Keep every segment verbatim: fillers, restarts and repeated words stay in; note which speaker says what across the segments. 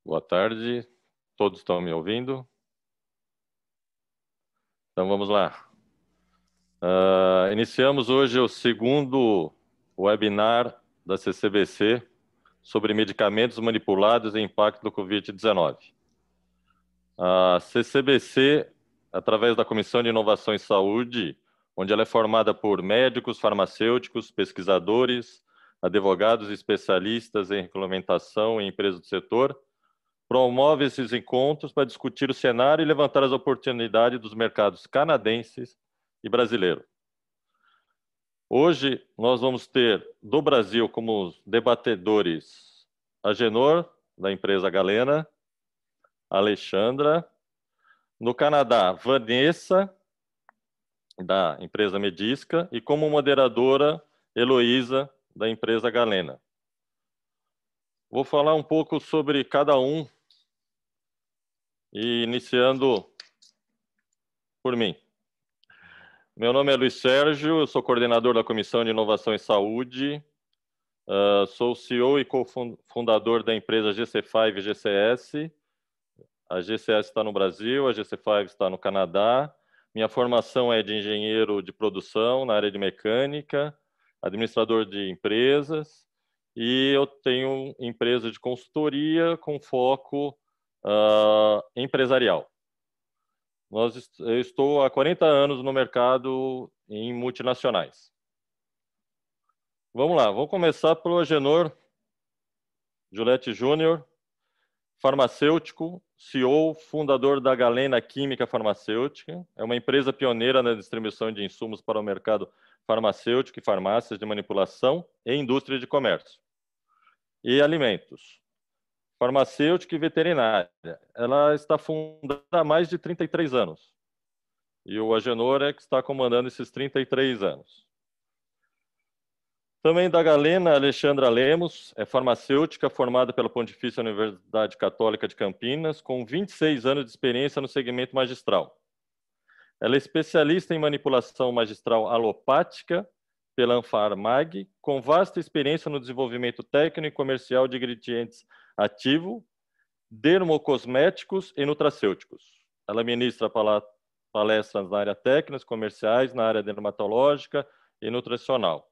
Speaker 1: Boa tarde, todos estão me ouvindo? Então vamos lá. Uh, iniciamos hoje o segundo webinar da C C B C sobre medicamentos manipulados e impacto do Covid dezenove. A C C B C, através da Comissão de Inovação em Saúde, onde ela é formada por médicos, farmacêuticos, pesquisadores, advogados e especialistas em regulamentação e empresas do setor, promove esses encontros para discutir o cenário e levantar as oportunidades dos mercados canadenses e brasileiro. Hoje, nós vamos ter do Brasil como debatedores a Genor, da empresa Galena, a Alexandra, no Canadá, Vanessa, da empresa Medisca, e como moderadora, Heloísa, da empresa Galena. Vou falar um pouco sobre cada um, e iniciando por mim. Meu nome é Luiz Sérgio, eu sou coordenador da Comissão de Inovação em Saúde, uh, sou C E O e cofundador da empresa G C cinco G C S. A G C S está no Brasil, a G C cinco está no Canadá. Minha formação é de engenheiro de produção na área de mecânica, administrador de empresas, e eu tenho empresa de consultoria com foco uh, empresarial. Nós, eu estou há quarenta anos no mercado em multinacionais. Vamos lá, vamos começar pelo Agenor Juliette Júnior, farmacêutico, C E O, fundador da Galena Química Farmacêutica. É uma empresa pioneira na distribuição de insumos para o mercado farmacêutico e farmácias de manipulação e indústria de comércio. E alimentos. Farmacêutica e veterinária. Ela está fundada há mais de trinta e três anos. E o Agenor é que está comandando esses trinta e três anos. Também da Galena, Alexandra Lemos, é farmacêutica formada pela Pontifícia Universidade Católica de Campinas, com vinte e seis anos de experiência no segmento magistral. Ela é especialista em manipulação magistral alopática pela Anfarmag, com vasta experiência no desenvolvimento técnico e comercial de ingredientes ativo, dermocosméticos e nutracêuticos. Ela ministra palestras na área técnica, comerciais, na área dermatológica e nutricional.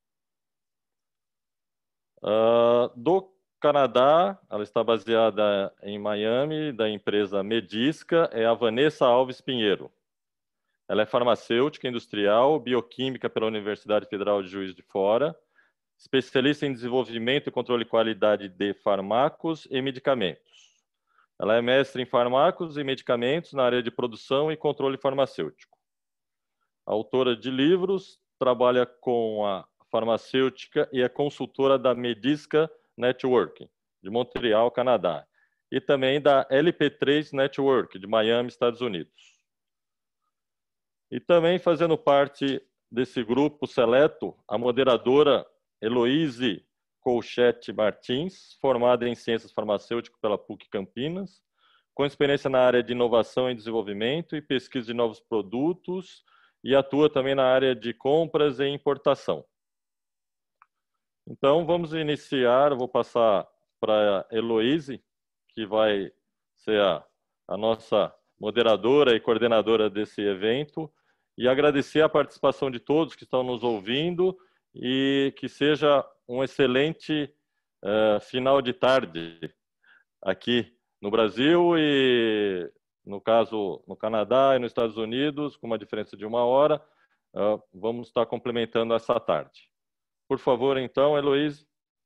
Speaker 1: Uh, do Canadá, ela está baseada em Miami, da empresa Medisca, é a Vanessa Alves Pinheiro. Ela é farmacêutica industrial, bioquímica pela Universidade Federal de Juiz de Fora, especialista em desenvolvimento e controle de qualidade de fármacos e medicamentos. Ela é mestre em fármacos e medicamentos na área de produção e controle farmacêutico. Autora de livros, trabalha com a farmacêutica e é consultora da Medisca Network, de Montreal, Canadá, e também da L P três Network, de Miami, Estados Unidos. E também fazendo parte desse grupo seleto, a moderadora Heloíse Colchete Martins, formada em Ciências Farmacêuticas pela P U C Campinas, com experiência na área de inovação e desenvolvimento e pesquisa de novos produtos, e atua também na área de compras e importação. Então, vamos iniciar, eu vou passar para a Heloíse, que vai ser a, a nossa moderadora e coordenadora desse evento, e agradecer a participação de todos que estão nos ouvindo, e que seja um excelente uh, final de tarde aqui no Brasil e, no caso, no Canadá e nos Estados Unidos, com uma diferença de uma hora, uh, vamos estar complementando essa tarde. Por favor, então, Heloíse.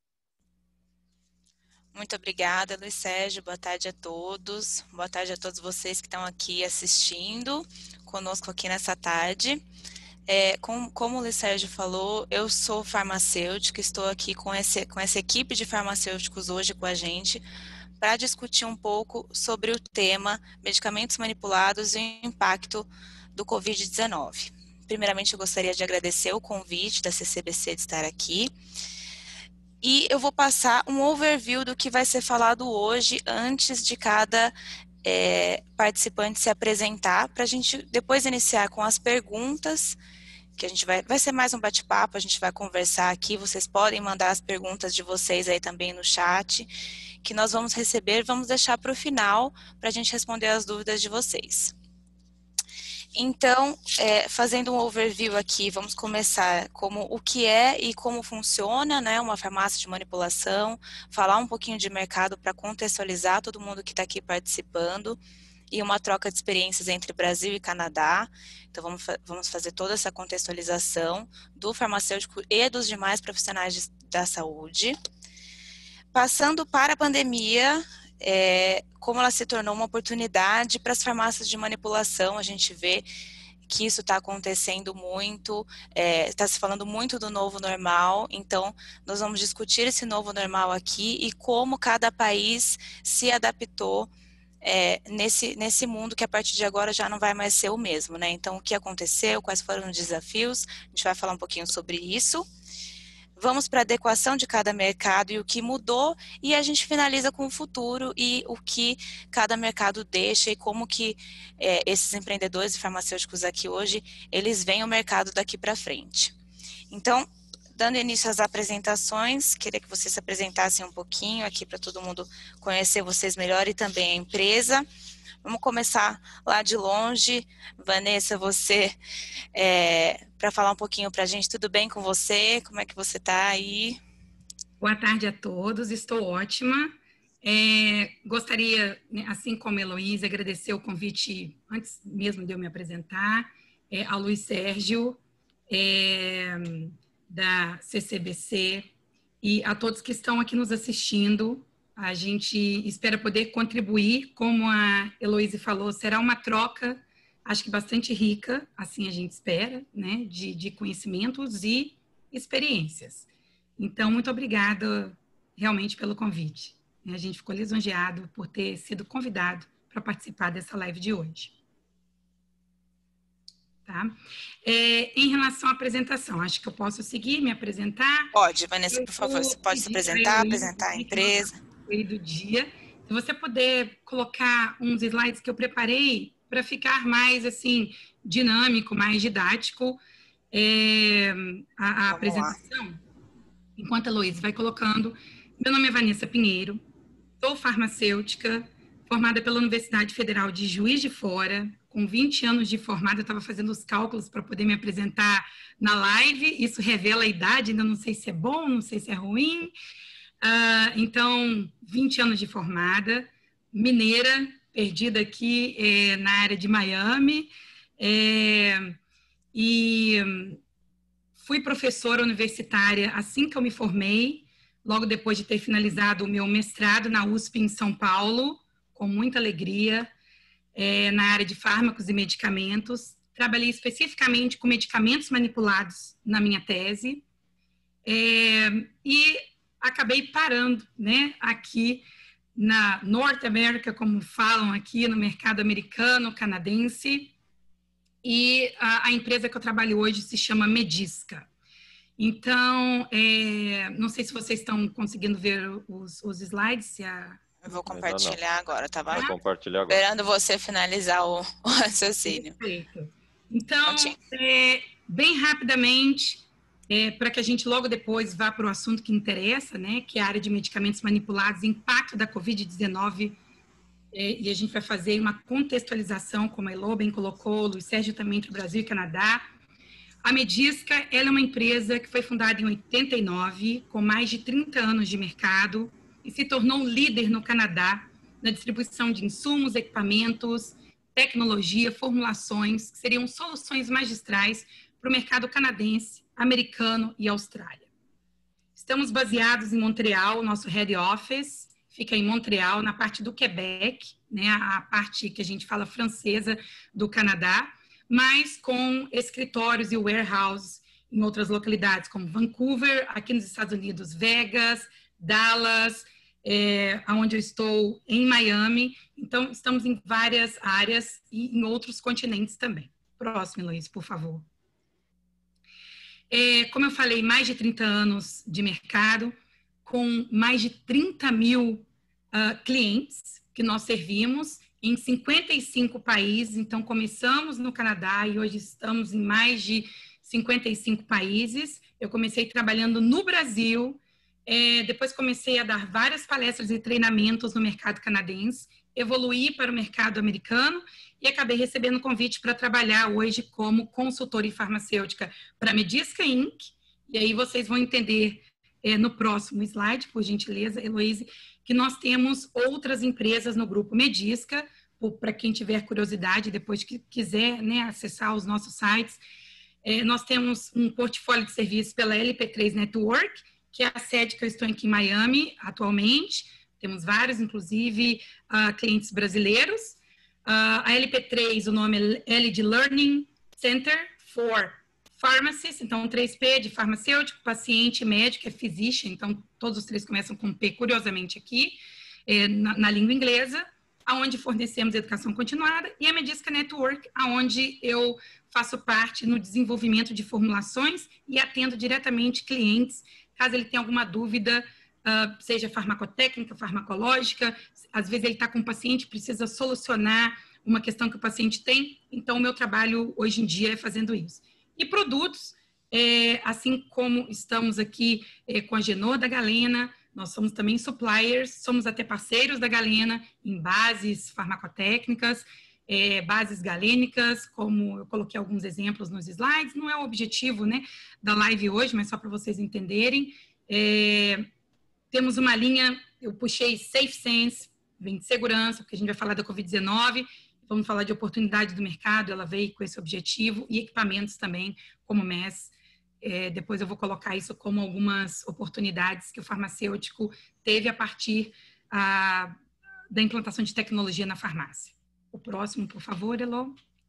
Speaker 2: Muito obrigada, Luiz Sérgio. Boa tarde a todos. Boa tarde a todos vocês que estão aqui assistindo conosco aqui nessa tarde. É, com, como o Luiz Sérgio falou, eu sou farmacêutica, estou aqui com, esse, com essa equipe de farmacêuticos hoje com a gente para discutir um pouco sobre o tema medicamentos manipulados e o impacto do Covid dezenove. Primeiramente, eu gostaria de agradecer o convite da C C B C de estar aqui. E eu vou passar um overview do que vai ser falado hoje antes de cada é, participante se apresentar, para a gente depois iniciar com as perguntas que a gente vai, vai ser mais um bate-papo, a gente vai conversar aqui, vocês podem mandar as perguntas de vocês aí também no chat, que nós vamos receber, vamos deixar para o final, para a gente responder as dúvidas de vocês. Então, é, fazendo um overview aqui, vamos começar como o que é e como funciona, né, uma farmácia de manipulação, falar um pouquinho de mercado para contextualizar todo mundo que está aqui participando, e uma troca de experiências entre Brasil e Canadá. Então, vamos, fa vamos fazer toda essa contextualização do farmacêutico e dos demais profissionais de, da saúde. Passando para a pandemia, é, como ela se tornou uma oportunidade para as farmácias de manipulação, a gente vê que isso está acontecendo muito, está é, se falando muito do novo normal, então nós vamos discutir esse novo normal aqui e como cada país se adaptou É, nesse, nesse mundo que a partir de agora já não vai mais ser o mesmo, né? Então, o que aconteceu, quais foram os desafios, a gente vai falar um pouquinho sobre isso. Vamos para a adequação de cada mercado e o que mudou, e a gente finaliza com o futuro e o que cada mercado deixa e como que é, esses empreendedores e farmacêuticos aqui hoje, eles veem o mercado daqui para frente. Então, dando início às apresentações, queria que vocês se apresentassem um pouquinho aqui para todo mundo conhecer vocês melhor e também a empresa. Vamos começar lá de longe. Vanessa, você, é, para falar um pouquinho para a gente, tudo bem com você? Como é que você está aí?
Speaker 3: Boa tarde a todos, estou ótima. É, gostaria, assim como a Heloísa, agradecer o convite, antes mesmo de eu me apresentar, é, ao Luiz Sérgio, é, da C C B C, e a todos que estão aqui nos assistindo. A gente espera poder contribuir, como a Heloísa falou, será uma troca, acho que bastante rica, assim a gente espera, né, de, de conhecimentos e experiências. Então, muito obrigada realmente pelo convite. A gente ficou lisonjeado por ter sido convidado para participar dessa live de hoje. Tá? É, em relação à apresentação, acho que eu posso seguir, me apresentar.
Speaker 2: Pode, Vanessa, por favor, você pode se apresentar, apresentar a empresa.
Speaker 3: Do dia. Se você puder colocar uns slides que eu preparei para ficar mais assim dinâmico, mais didático, é, a, a apresentação. Lá. Enquanto a Heloísa vai colocando, meu nome é Vanessa Pinheiro, sou farmacêutica, formada pela Universidade Federal de Juiz de Fora. Com vinte anos de formada, eu estava fazendo os cálculos para poder me apresentar na live. Isso revela a idade, ainda não sei se é bom, não sei se é ruim. Uh, então, vinte anos de formada, mineira, perdida aqui é, na área de Miami. É, e fui professora universitária assim que eu me formei, logo depois de ter finalizado o meu mestrado na U S P em São Paulo, com muita alegria. É, na área de fármacos e medicamentos. Trabalhei especificamente com medicamentos manipulados na minha tese. É, e acabei parando, né, aqui na North America, como falam aqui, no mercado americano, canadense. E a, a empresa que eu trabalho hoje se chama Medisca. Então, é, não sei se vocês estão conseguindo ver os, os slides, se a...
Speaker 2: Eu vou compartilhar agora, tá bom?
Speaker 1: Vou compartilhar agora.
Speaker 2: Esperando você finalizar o, o raciocínio.
Speaker 3: Perfeito. Então, é, bem rapidamente, é, para que a gente logo depois vá para o assunto que interessa, né, que é a área de medicamentos manipulados, impacto da covid dezenove, é, e a gente vai fazer uma contextualização, como a Elo bem colocou, o Luiz Sérgio também, entre o Brasil e Canadá. A Medisca, ela é uma empresa que foi fundada em oitenta e nove, com mais de trinta anos de mercado, e se tornou um líder no Canadá na distribuição de insumos, equipamentos, tecnologia, formulações, que seriam soluções magistrais para o mercado canadense, americano e Austrália. Estamos baseados em Montreal, nosso head office fica em Montreal, na parte do Quebec, né, a parte que a gente fala francesa do Canadá, mas com escritórios e warehouses em outras localidades, como Vancouver, aqui nos Estados Unidos, Vegas, Dallas, É, onde eu estou em Miami. Então, estamos em várias áreas e em outros continentes também. Próximo, Luiz, por favor. É, como eu falei, mais de trinta anos de mercado, com mais de trinta mil uh, clientes que nós servimos em cinquenta e cinco países. Então, começamos no Canadá e hoje estamos em mais de cinquenta e cinco países. Eu comecei trabalhando no Brasil, é, depois comecei a dar várias palestras e treinamentos no mercado canadense, evoluí para o mercado americano e acabei recebendo convite para trabalhar hoje como consultora em farmacêutica para a Medisca incorporated. E aí vocês vão entender é, no próximo slide, por gentileza, Heloíse, que nós temos outras empresas no grupo Medisca, para quem tiver curiosidade, depois que quiser, né, acessar os nossos sites. É, nós temos um portfólio de serviços pela L P três Network, que é a sede que eu estou aqui em Miami atualmente. Temos vários, inclusive, uh, clientes brasileiros. Uh, a L P três, o nome é L de Learning Center for Pharmacists, então três P de farmacêutico, paciente, médico, é physician, então todos os três começam com P, curiosamente aqui, é, na, na língua inglesa, aonde fornecemos educação continuada, e a Medisca Network, aonde eu faço parte no desenvolvimento de formulações e atendo diretamente clientes, caso ele tenha alguma dúvida, uh, seja farmacotécnica, farmacológica, às vezes ele está com um paciente, precisa solucionar uma questão que o paciente tem, então o meu trabalho hoje em dia é fazendo isso. E produtos, é, assim como estamos aqui é, com a Genô da Galena, nós somos também suppliers, somos até parceiros da Galena em bases farmacotécnicas, é, bases galênicas, como eu coloquei alguns exemplos nos slides, não é o objetivo, né, da live hoje, mas só para vocês entenderem. É, temos uma linha, eu puxei SafeSense, vem de segurança, porque a gente vai falar da covid dezenove, vamos falar de oportunidade do mercado, ela veio com esse objetivo, e equipamentos também, como M E S. É, depois eu vou colocar isso como algumas oportunidades que o farmacêutico teve a partir a, da implantação de tecnologia na farmácia. O próximo, por favor, Elo.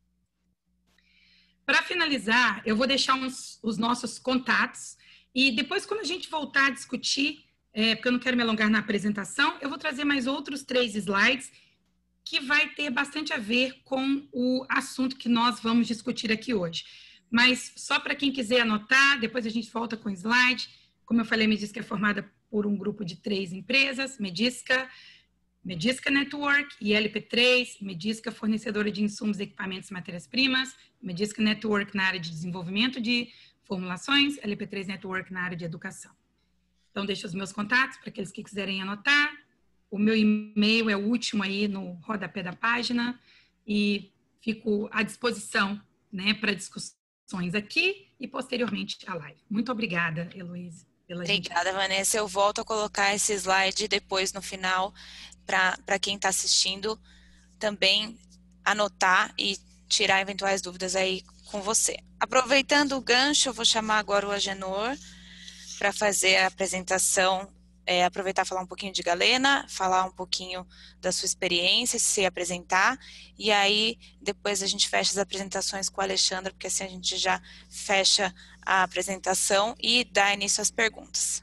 Speaker 3: Para finalizar, eu vou deixar uns, os nossos contatos, e depois, quando a gente voltar a discutir, é, porque eu não quero me alongar na apresentação, eu vou trazer mais outros três slides que vai ter bastante a ver com o assunto que nós vamos discutir aqui hoje. Mas só para quem quiser anotar, depois a gente volta com o slide. Como eu falei, a Medisca é formada por um grupo de três empresas, Medisca, Medisca Network e L P três, Medisca fornecedora de insumos, equipamentos e matérias-primas, Medisca Network na área de desenvolvimento de formulações, L P três Network na área de educação. Então, deixo os meus contatos para aqueles que quiserem anotar. O meu e-mail é o último aí no rodapé da página e fico à disposição, né, para discussões aqui e posteriormente a live. Muito obrigada, Heloíse.
Speaker 2: Obrigada, Vanessa. Eu volto a colocar esse slide depois no final para quem está assistindo também anotar e tirar eventuais dúvidas aí com você. Aproveitando o gancho, eu vou chamar agora o Agenor para fazer a apresentação. É, aproveitar e falar um pouquinho de Galena, falar um pouquinho da sua experiência, se apresentar, e aí depois a gente fecha as apresentações com a Alexandra, porque assim a gente já fecha a apresentação e dá início às perguntas.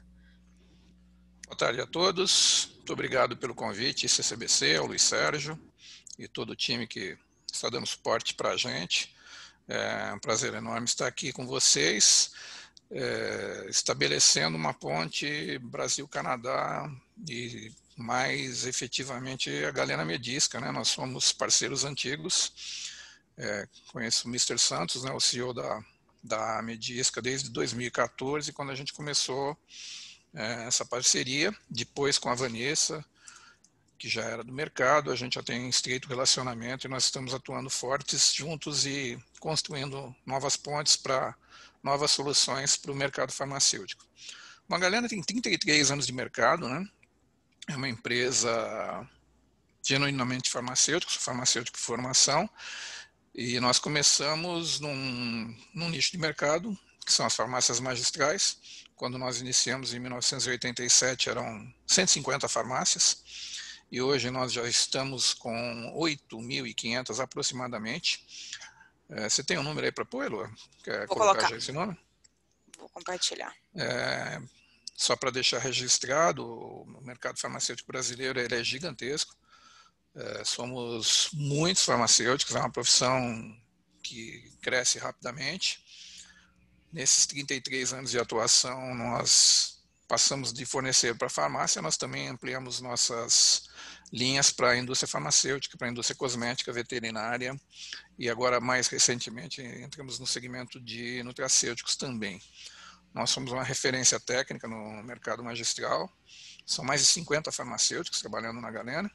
Speaker 4: Boa tarde a todos, muito obrigado pelo convite, C C B C, ao Luiz Sérgio e todo o time que está dando suporte para a gente. É um prazer enorme estar aqui com vocês. É, estabelecendo uma ponte Brasil-Canadá e mais efetivamente a Galena Medisca, né? Nós somos parceiros antigos, é, conheço o mister Santos, né, o C E O da, da Medisca desde dois mil e quatorze, quando a gente começou é, essa parceria, depois com a Vanessa, que já era do mercado, a gente já tem estreito relacionamento e nós estamos atuando fortes juntos e construindo novas pontes para novas soluções para o mercado farmacêutico. A Galena tem trinta e três anos de mercado, né? É uma empresa genuinamente farmacêutica, sou farmacêutico de formação, e nós começamos num, num nicho de mercado, que são as farmácias magistrais. Quando nós iniciamos em mil novecentos e oitenta e sete, eram cento e cinquenta farmácias, e hoje nós já estamos com oito mil e quinhentas aproximadamente. É, você tem um número aí para pôr, Elô? Quer
Speaker 2: Vou
Speaker 4: colocar
Speaker 2: colocar.
Speaker 4: já esse número?
Speaker 2: Vou compartilhar.
Speaker 4: É, só para deixar registrado, o mercado farmacêutico brasileiro ele é gigantesco. É, somos muitos farmacêuticos, é uma profissão que cresce rapidamente. Nesses trinta e três anos de atuação, nós passamos de fornecer para a farmácia, nós também ampliamos nossas linhas para a indústria farmacêutica, para a indústria cosmética, veterinária, e agora, mais recentemente, entramos no segmento de nutracêuticos também. Nós somos uma referência técnica no mercado magistral, são mais de cinquenta farmacêuticos trabalhando na Galena,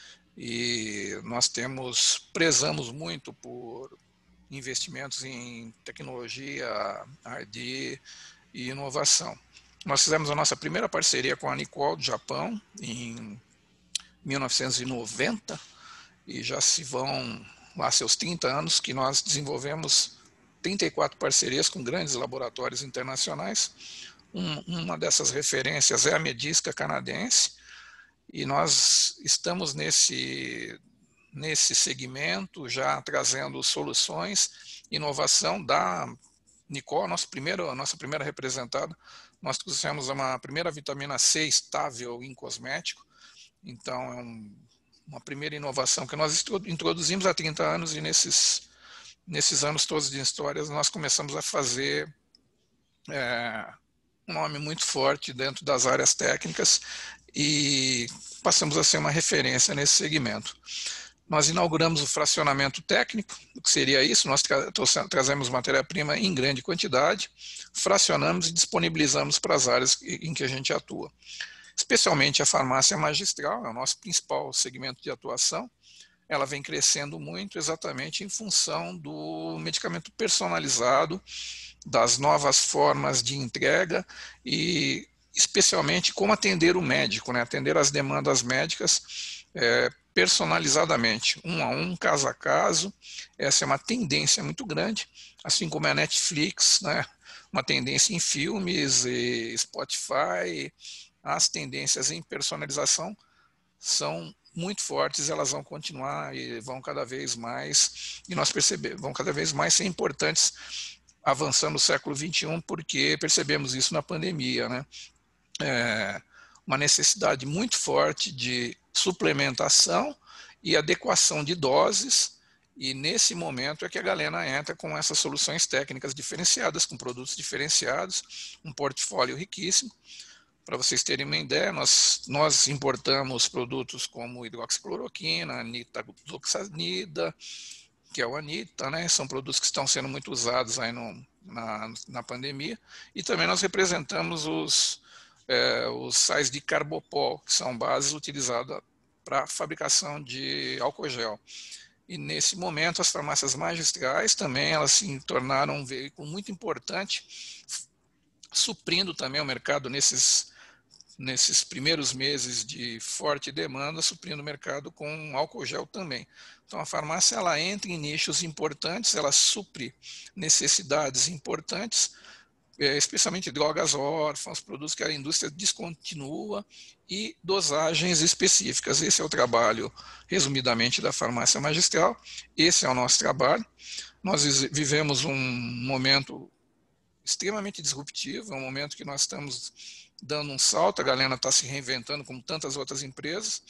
Speaker 4: e nós temos, prezamos muito por investimentos em tecnologia, R e D e inovação. Nós fizemos a nossa primeira parceria com a Nicol do Japão em mil novecentos e noventa, e já se vão lá seus trinta anos que nós desenvolvemos trinta e quatro parcerias com grandes laboratórios internacionais. Um, uma dessas referências é a Medisca canadense, e nós estamos nesse, nesse segmento já trazendo soluções, inovação da Nicol, nosso primeiro, a nossa primeira representada. Nós trouxemos uma primeira vitamina C estável em cosmético, então é um, uma primeira inovação que nós introduzimos há trinta anos, e nesses, nesses anos todos de histórias nós começamos a fazer é, um nome muito forte dentro das áreas técnicas e passamos a ser uma referência nesse segmento. Nós inauguramos o fracionamento técnico. O que seria isso? Nós tra trazemos matéria-prima em grande quantidade, fracionamos e disponibilizamos para as áreas em que a gente atua. Especialmente a farmácia magistral, é o nosso principal segmento de atuação. Ela vem crescendo muito exatamente em função do medicamento personalizado, das novas formas de entrega e especialmente como atender o médico, né? Atender as demandas médicas é, personalizadamente, um a um, caso a caso. Essa é uma tendência muito grande, assim como a Netflix, né? Uma tendência em filmes, e Spotify. As tendências em personalização são muito fortes, elas vão continuar e vão cada vez mais, e nós percebemos, vão cada vez mais ser importantes avançando no século vinte e um, porque percebemos isso na pandemia, né? É uma necessidade muito forte de suplementação e adequação de doses, e nesse momento é que a Galena entra com essas soluções técnicas diferenciadas, com produtos diferenciados, um portfólio riquíssimo. Para vocês terem uma ideia, nós, nós importamos produtos como hidroxicloroquina, anitazoxanida, que é o Anita, né? São produtos que estão sendo muito usados aí no, na, na pandemia, e também nós representamos os, é, os sais de carbopol, que são bases utilizadas para a fabricação de álcool gel. E nesse momento as farmácias magistrais também elas se tornaram um veículo muito importante, suprindo também o mercado nesses, nesses primeiros meses de forte demanda, suprindo o mercado com álcool gel também. Então a farmácia ela entra em nichos importantes, ela supre necessidades importantes, especialmente drogas órfãs, produtos que a indústria descontinua e dosagens específicas. Esse é o trabalho, resumidamente, da farmácia magistral. Esse é o nosso trabalho. Nós vivemos um momento extremamente disruptivo, é um momento que nós estamos dando um salto, a Galena está se reinventando como tantas outras empresas.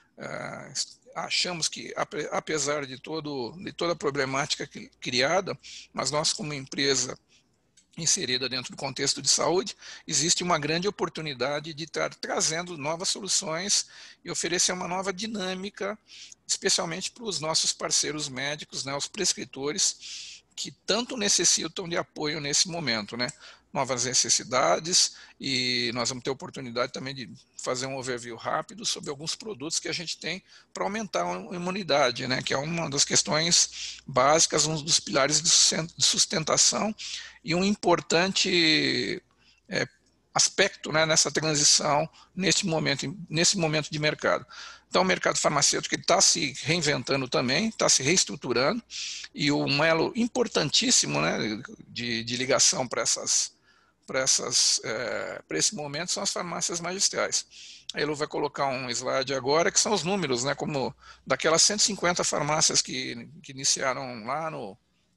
Speaker 4: É, achamos que, apesar de, todo, de toda a problemática criada, mas nós como empresa inserida dentro do contexto de saúde, existe uma grande oportunidade de estar trazendo novas soluções e oferecer uma nova dinâmica, especialmente para os nossos parceiros médicos, né, os prescritores, que tanto necessitam de apoio nesse momento, né? Novas necessidades, e nós vamos ter oportunidade também de fazer um overview rápido sobre alguns produtos que a gente tem para aumentar a imunidade, né? Que é uma das questões básicas, um dos pilares de sustentação e um importante é, aspecto, né, nessa transição, nesse momento, nesse momento de mercado. Então, o mercado farmacêutico está se reinventando também, está se reestruturando, e um elo importantíssimo, né, de, de ligação para essas, para essas, é, para esse momento são as farmácias magistrais. A Elo vai colocar um slide agora, que são os números, né, como daquelas cento e cinquenta farmácias que, que iniciaram lá no,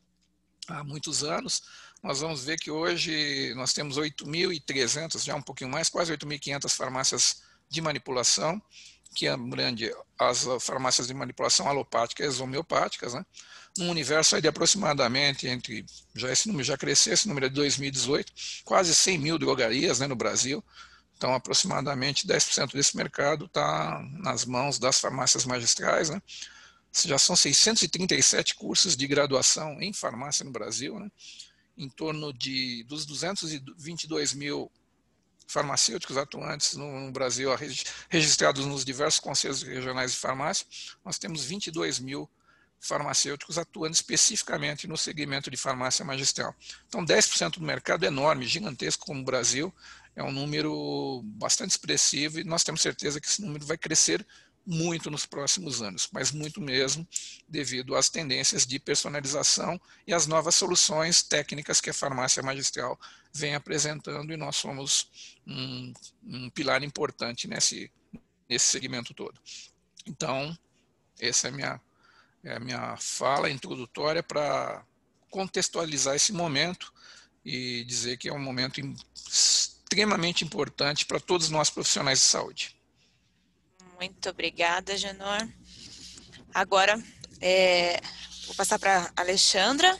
Speaker 4: há muitos anos. Nós vamos ver que hoje nós temos oito mil e trezentas, já um pouquinho mais, quase oito mil e quinhentas farmácias de manipulação, que abrange as farmácias de manipulação alopáticas e homeopáticas, né? Num universo aí de aproximadamente, entre, já esse número já cresceu, esse número é de dois mil e dezoito, quase cem mil drogarias, né, no Brasil. Então, aproximadamente dez por cento desse mercado está nas mãos das farmácias magistrais, né? Já são seiscentos e trinta e sete cursos de graduação em farmácia no Brasil, né? Em torno de, dos duzentos e vinte e dois mil farmacêuticos atuantes no Brasil, registrados nos diversos conselhos regionais de farmácia, nós temos vinte e dois mil farmacêuticos atuando especificamente no segmento de farmácia magistral. Então, dez por cento do mercado é enorme, gigantesco como o Brasil, é um número bastante expressivo e nós temos certeza que esse número vai crescer muito nos próximos anos, mas muito mesmo devido às tendências de personalização e às novas soluções técnicas que a farmácia magistral vem apresentando, e nós somos um, um pilar importante nesse, nesse segmento todo. Então, essa é a minha, é a minha fala introdutória para contextualizar esse momento e dizer que é um momento extremamente importante para todos nós profissionais de saúde.
Speaker 2: Muito obrigada, Genor. Agora, é, vou passar para a Alexandra,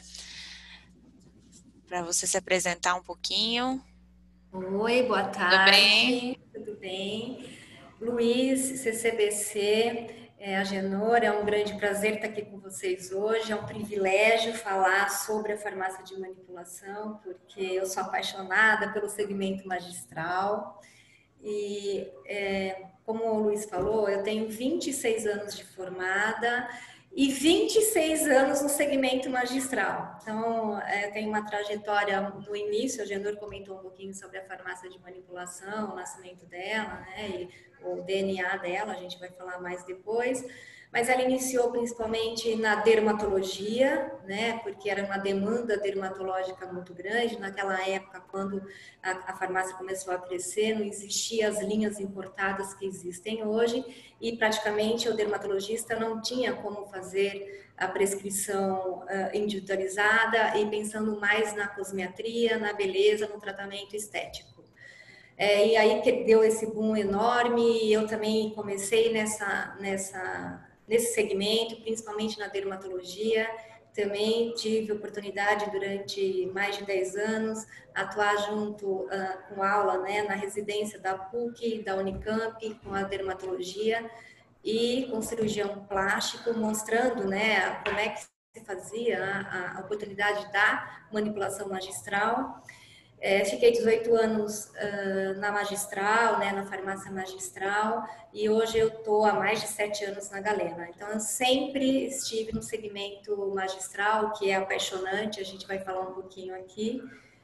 Speaker 2: para você se apresentar um pouquinho.
Speaker 5: Oi, boa tarde.
Speaker 2: Tudo bem?
Speaker 5: Tudo bem. Luiz, C C B C, é, a Genor, é um grande prazer estar aqui com vocês hoje, é um privilégio falar sobre a farmácia de manipulação, porque eu sou apaixonada pelo segmento magistral. E, é, como o Luiz falou, eu tenho vinte e seis anos de formada e vinte e seis anos no segmento magistral. Então, é, tem uma trajetória no início, a Genor comentou um pouquinho sobre a farmácia de manipulação, o nascimento dela, né, e o D N A dela, a gente vai falar mais depois. Mas ela iniciou principalmente na dermatologia, né, porque era uma demanda dermatológica muito grande. Naquela época, quando a, a farmácia começou a crescer, não existiam as linhas importadas que existem hoje, e praticamente o dermatologista não tinha como fazer a prescrição uh, individualizada e pensando mais na cosmetria, na beleza, no tratamento estético. É, e aí que deu esse boom enorme, e eu também comecei nessa... nessa nesse segmento, principalmente na dermatologia. Também tive oportunidade durante mais de dez anos atuar junto uh, com aula, né, na residência da P U C, da Unicamp, com a dermatologia e com cirurgião plástico, mostrando, né, como é que se fazia a, a oportunidade da manipulação magistral. É, fiquei dezoito anos uh, na magistral, né, na farmácia magistral, e hoje eu estou há mais de sete anos na Galena. Então, eu sempre estive no segmento magistral, que é apaixonante, a gente vai falar um pouquinho aqui.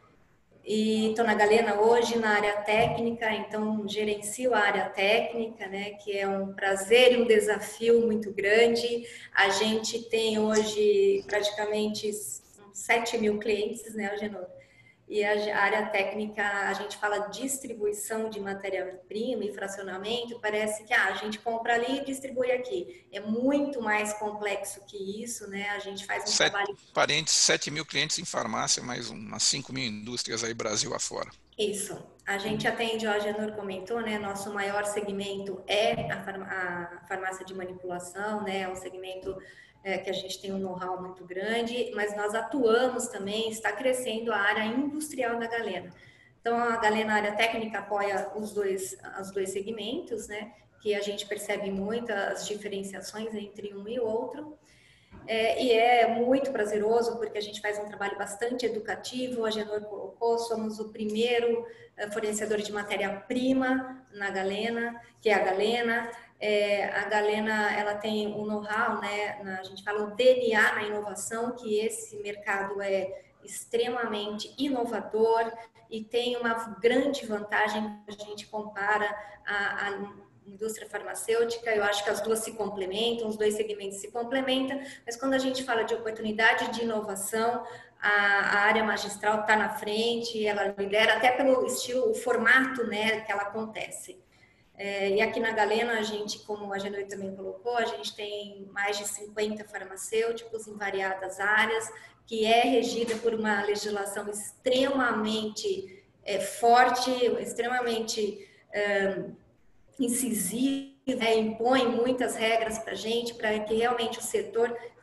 Speaker 5: E estou na Galena hoje na área técnica, então gerencio a área técnica, né, que é um prazer e um desafio muito grande. A gente tem hoje praticamente sete mil clientes, né, Genor? E a área técnica, a gente fala distribuição de matéria-prima e fracionamento, parece que ah, a gente compra ali e distribui aqui. É muito mais complexo que isso, né? A gente faz um
Speaker 4: Sete,
Speaker 5: trabalho...
Speaker 4: Parentes, sete mil clientes em farmácia, mais umas cinco mil indústrias aí Brasil afora.
Speaker 5: Isso. A gente atende, a Genor comentou, né? Nosso maior segmento é a, farm a farmácia de manipulação, né? É um segmento... É, que a gente tem um know-how muito grande, mas nós atuamos também, está crescendo a área industrial da Galena. Então, a Galena, a área técnica, apoia os dois, os dois segmentos, né, que a gente percebe muito as diferenciações entre um e outro. É, e é muito prazeroso, porque a gente faz um trabalho bastante educativo, a Genor colocou, somos o primeiro fornecedor de matéria-prima na Galena, que é a Galena. É, a Galena, ela tem um know-how, né, na, a gente fala o D N A na inovação, que esse mercado é extremamente inovador e tem uma grande vantagem quando a gente compara a, a indústria farmacêutica. Eu acho que as duas se complementam, os dois segmentos se complementam, mas quando a gente fala de oportunidade de inovação, a, a área magistral está na frente, ela lidera até pelo estilo, o formato, né, que ela acontece. É, e aqui na Galena, a gente, como a Genor também colocou, a gente tem mais de cinquenta farmacêuticos em variadas áreas, que é regida por uma legislação extremamente é, forte, extremamente é, incisiva, né, impõe muitas regras para a gente, para que realmente o setor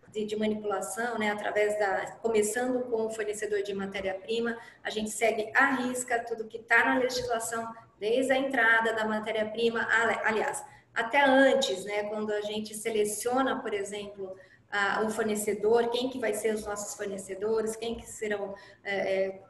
Speaker 5: de, de manipulação, né, através da, começando com o fornecedor de matéria-prima, a gente segue à risca tudo que está na legislação, desde a entrada da matéria-prima, aliás, até antes, né, quando a gente seleciona, por exemplo, a, o fornecedor, quem que vai ser os nossos fornecedores, quem que serão é, é,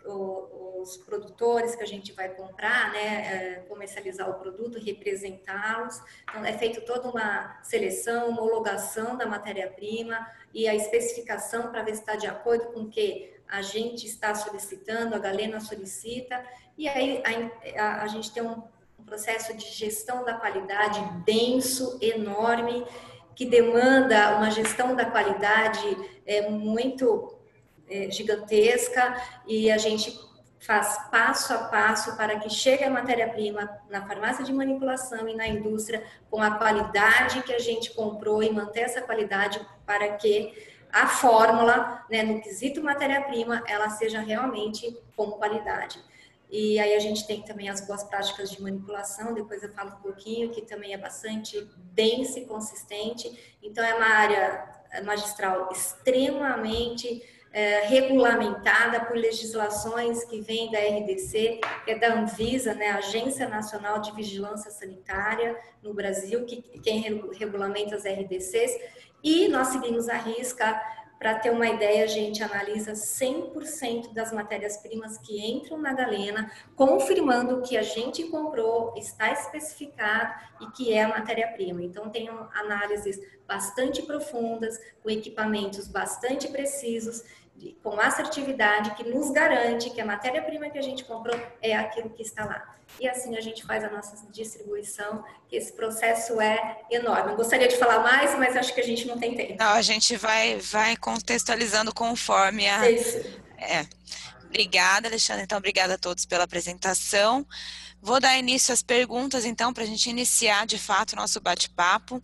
Speaker 5: os produtores que a gente vai comprar, né, é, comercializar o produto, representá-los. Então, é feito toda uma seleção, homologação da matéria-prima e a especificação para ver se está de acordo com o que a gente está solicitando, a Galena solicita, e aí a, a, a gente tem um um processo de gestão da qualidade denso, enorme, que demanda uma gestão da qualidade é, muito é, gigantesca, e a gente faz passo a passo para que chegue a matéria-prima na farmácia de manipulação e na indústria com a qualidade que a gente comprou e manter essa qualidade para que a fórmula, né, no quesito matéria-prima, ela seja realmente com qualidade. E aí a gente tem também as boas práticas de manipulação, depois eu falo um pouquinho, que também é bastante densa e consistente. Então, é uma área magistral extremamente é, regulamentada por legislações que vêm da R D C, que é da Anvisa, né, Agência Nacional de Vigilância Sanitária no Brasil, que quem regulamenta as R D Cs, e nós seguimos à risca. Para ter uma ideia, a gente analisa cem por cento das matérias-primas que entram na Galena, confirmando que a gente comprou, está especificado e que é a matéria-prima. Então, tem análises bastante profundas, com equipamentos bastante precisos, com assertividade, que nos garante que a matéria-prima que a gente comprou é aquilo que está lá. E assim a gente faz a nossa distribuição, que esse processo é enorme. Eu gostaria de falar mais, mas acho que a gente não tem tempo.
Speaker 2: Não, a gente vai, vai contextualizando conforme a...
Speaker 5: Isso.
Speaker 2: É. Obrigada, Alexandre. Então, obrigada a todos pela apresentação. Vou dar início às perguntas, então, para a gente iniciar, de fato, o nosso bate-papo.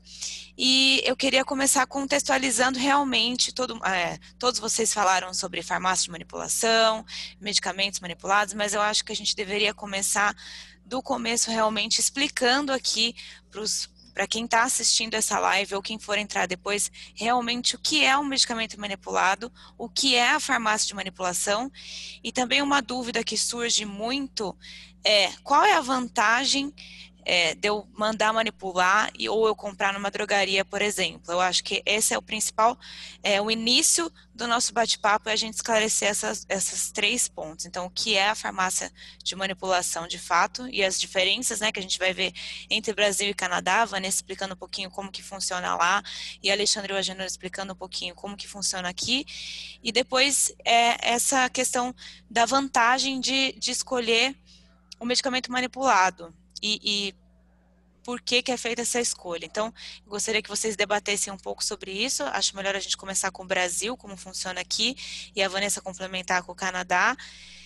Speaker 2: E eu queria começar contextualizando realmente, todo, é, todos vocês falaram sobre farmácia de manipulação, medicamentos manipulados, mas eu acho que a gente deveria começar do começo realmente explicando aqui para os para quem está assistindo essa live ou quem for entrar depois, realmente o que é um medicamento manipulado, o que é a farmácia de manipulação, e também uma dúvida que surge muito é qual é a vantagem é, de eu mandar manipular e, ou eu comprar numa drogaria, por exemplo. Eu acho que esse é o principal, é, o início do nosso bate-papo é a gente esclarecer essas, essas três pontos. Então, o que é a farmácia de manipulação de fato e as diferenças, né, que a gente vai ver entre Brasil e Canadá, a Vanessa explicando um pouquinho como que funciona lá e a Alexandre e o Agenor explicando um pouquinho como que funciona aqui. E depois é essa questão da vantagem de, de escolher o medicamento manipulado. E, e por que que é feita essa escolha. Então, eu gostaria que vocês debatessem um pouco sobre isso. Acho melhor a gente começar com o Brasil, como funciona aqui, e a Vanessa complementar com o Canadá.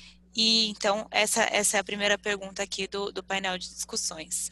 Speaker 2: E, então, essa, essa é a primeira pergunta aqui do, do painel de discussões.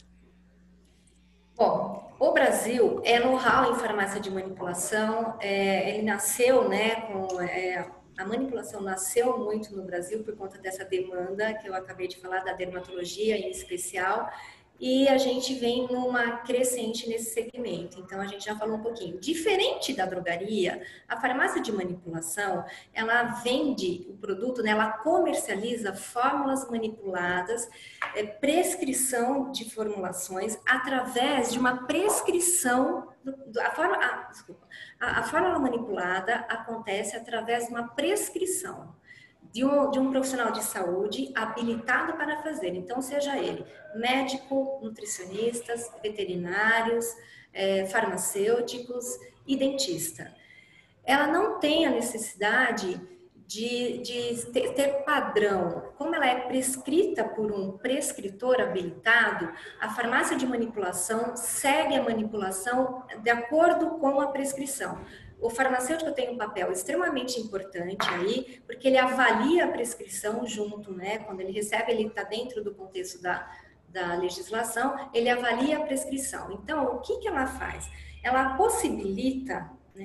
Speaker 5: Bom, o Brasil é know-how em farmácia de manipulação. É, ele nasceu, né, com... É, a manipulação nasceu muito no Brasil por conta dessa demanda que eu acabei de falar, da dermatologia em especial, e a gente vem numa crescente nesse segmento. Então, a gente já falou um pouquinho. Diferente da drogaria, a farmácia de manipulação, ela vende o produto, né, ela comercializa fórmulas manipuladas, é, prescrição de formulações através de uma prescrição. Do, do, a, forma, ah, desculpa, a, a fórmula manipulada acontece através de uma prescrição de um, de um profissional de saúde habilitado para fazer. Então, seja ele médico, nutricionistas, veterinários, é, farmacêuticos e dentista. Ela não tem a necessidade de, de ter, ter padrão. Como ela é prescrita por um prescritor habilitado, a farmácia de manipulação segue a manipulação de acordo com a prescrição. O farmacêutico tem um papel extremamente importante aí, porque ele avalia a prescrição junto, né? Quando ele recebe, ele está dentro do contexto da, da legislação, ele avalia a prescrição. Então, o que que ela faz? Ela possibilita, né,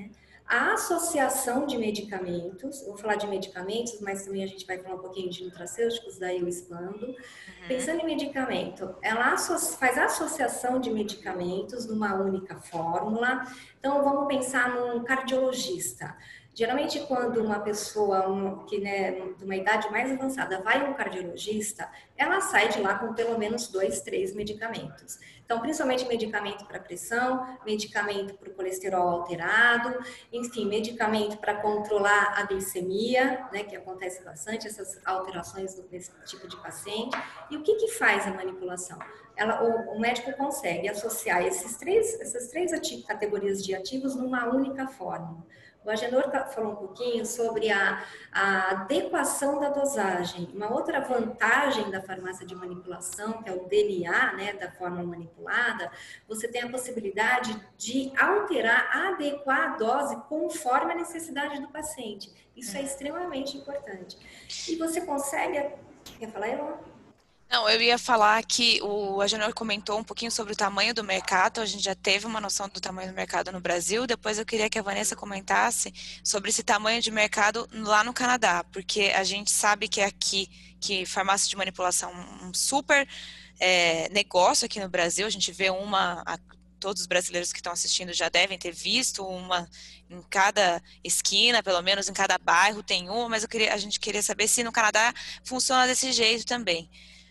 Speaker 5: a associação de medicamentos, eu vou falar de medicamentos, mas também a gente vai falar um pouquinho de nutracêuticos, daí eu expando. Uhum. Pensando em medicamento, ela faz a associação de medicamentos numa única fórmula. Então, vamos pensar num cardiologista. Geralmente, quando uma pessoa um, que né, de uma idade mais avançada vai a um cardiologista, ela sai de lá com pelo menos dois, três medicamentos. Então, principalmente medicamento para pressão, medicamento para o colesterol alterado, enfim, medicamento para controlar a glicemia, né, que acontece bastante, essas alterações nesse tipo de paciente. E o que que faz a manipulação? Ela, o, o médico consegue associar esses três, essas três categorias de ativos numa única fórmula. O Agenor falou um pouquinho sobre a, a adequação da dosagem. Uma outra vantagem da farmácia de manipulação, que é o D N A, né, da fórmula manipulada, você tem a possibilidade de alterar, adequar a dose conforme a necessidade do paciente. Isso é extremamente importante. E você consegue... Quer falar, Elon?
Speaker 2: Não, eu ia falar que o Agenor comentou um pouquinho sobre o tamanho do mercado, a gente já teve uma noção do tamanho do mercado no Brasil, depois eu queria que a Vanessa comentasse sobre esse tamanho de mercado lá no Canadá, porque a gente sabe que aqui, que farmácia de manipulação é um super é, negócio aqui no Brasil, a gente vê uma, a, todos os brasileiros que estão assistindo já devem ter visto uma em cada esquina, pelo menos em cada bairro tem uma, mas eu queria, a gente queria saber se no Canadá funciona desse jeito também.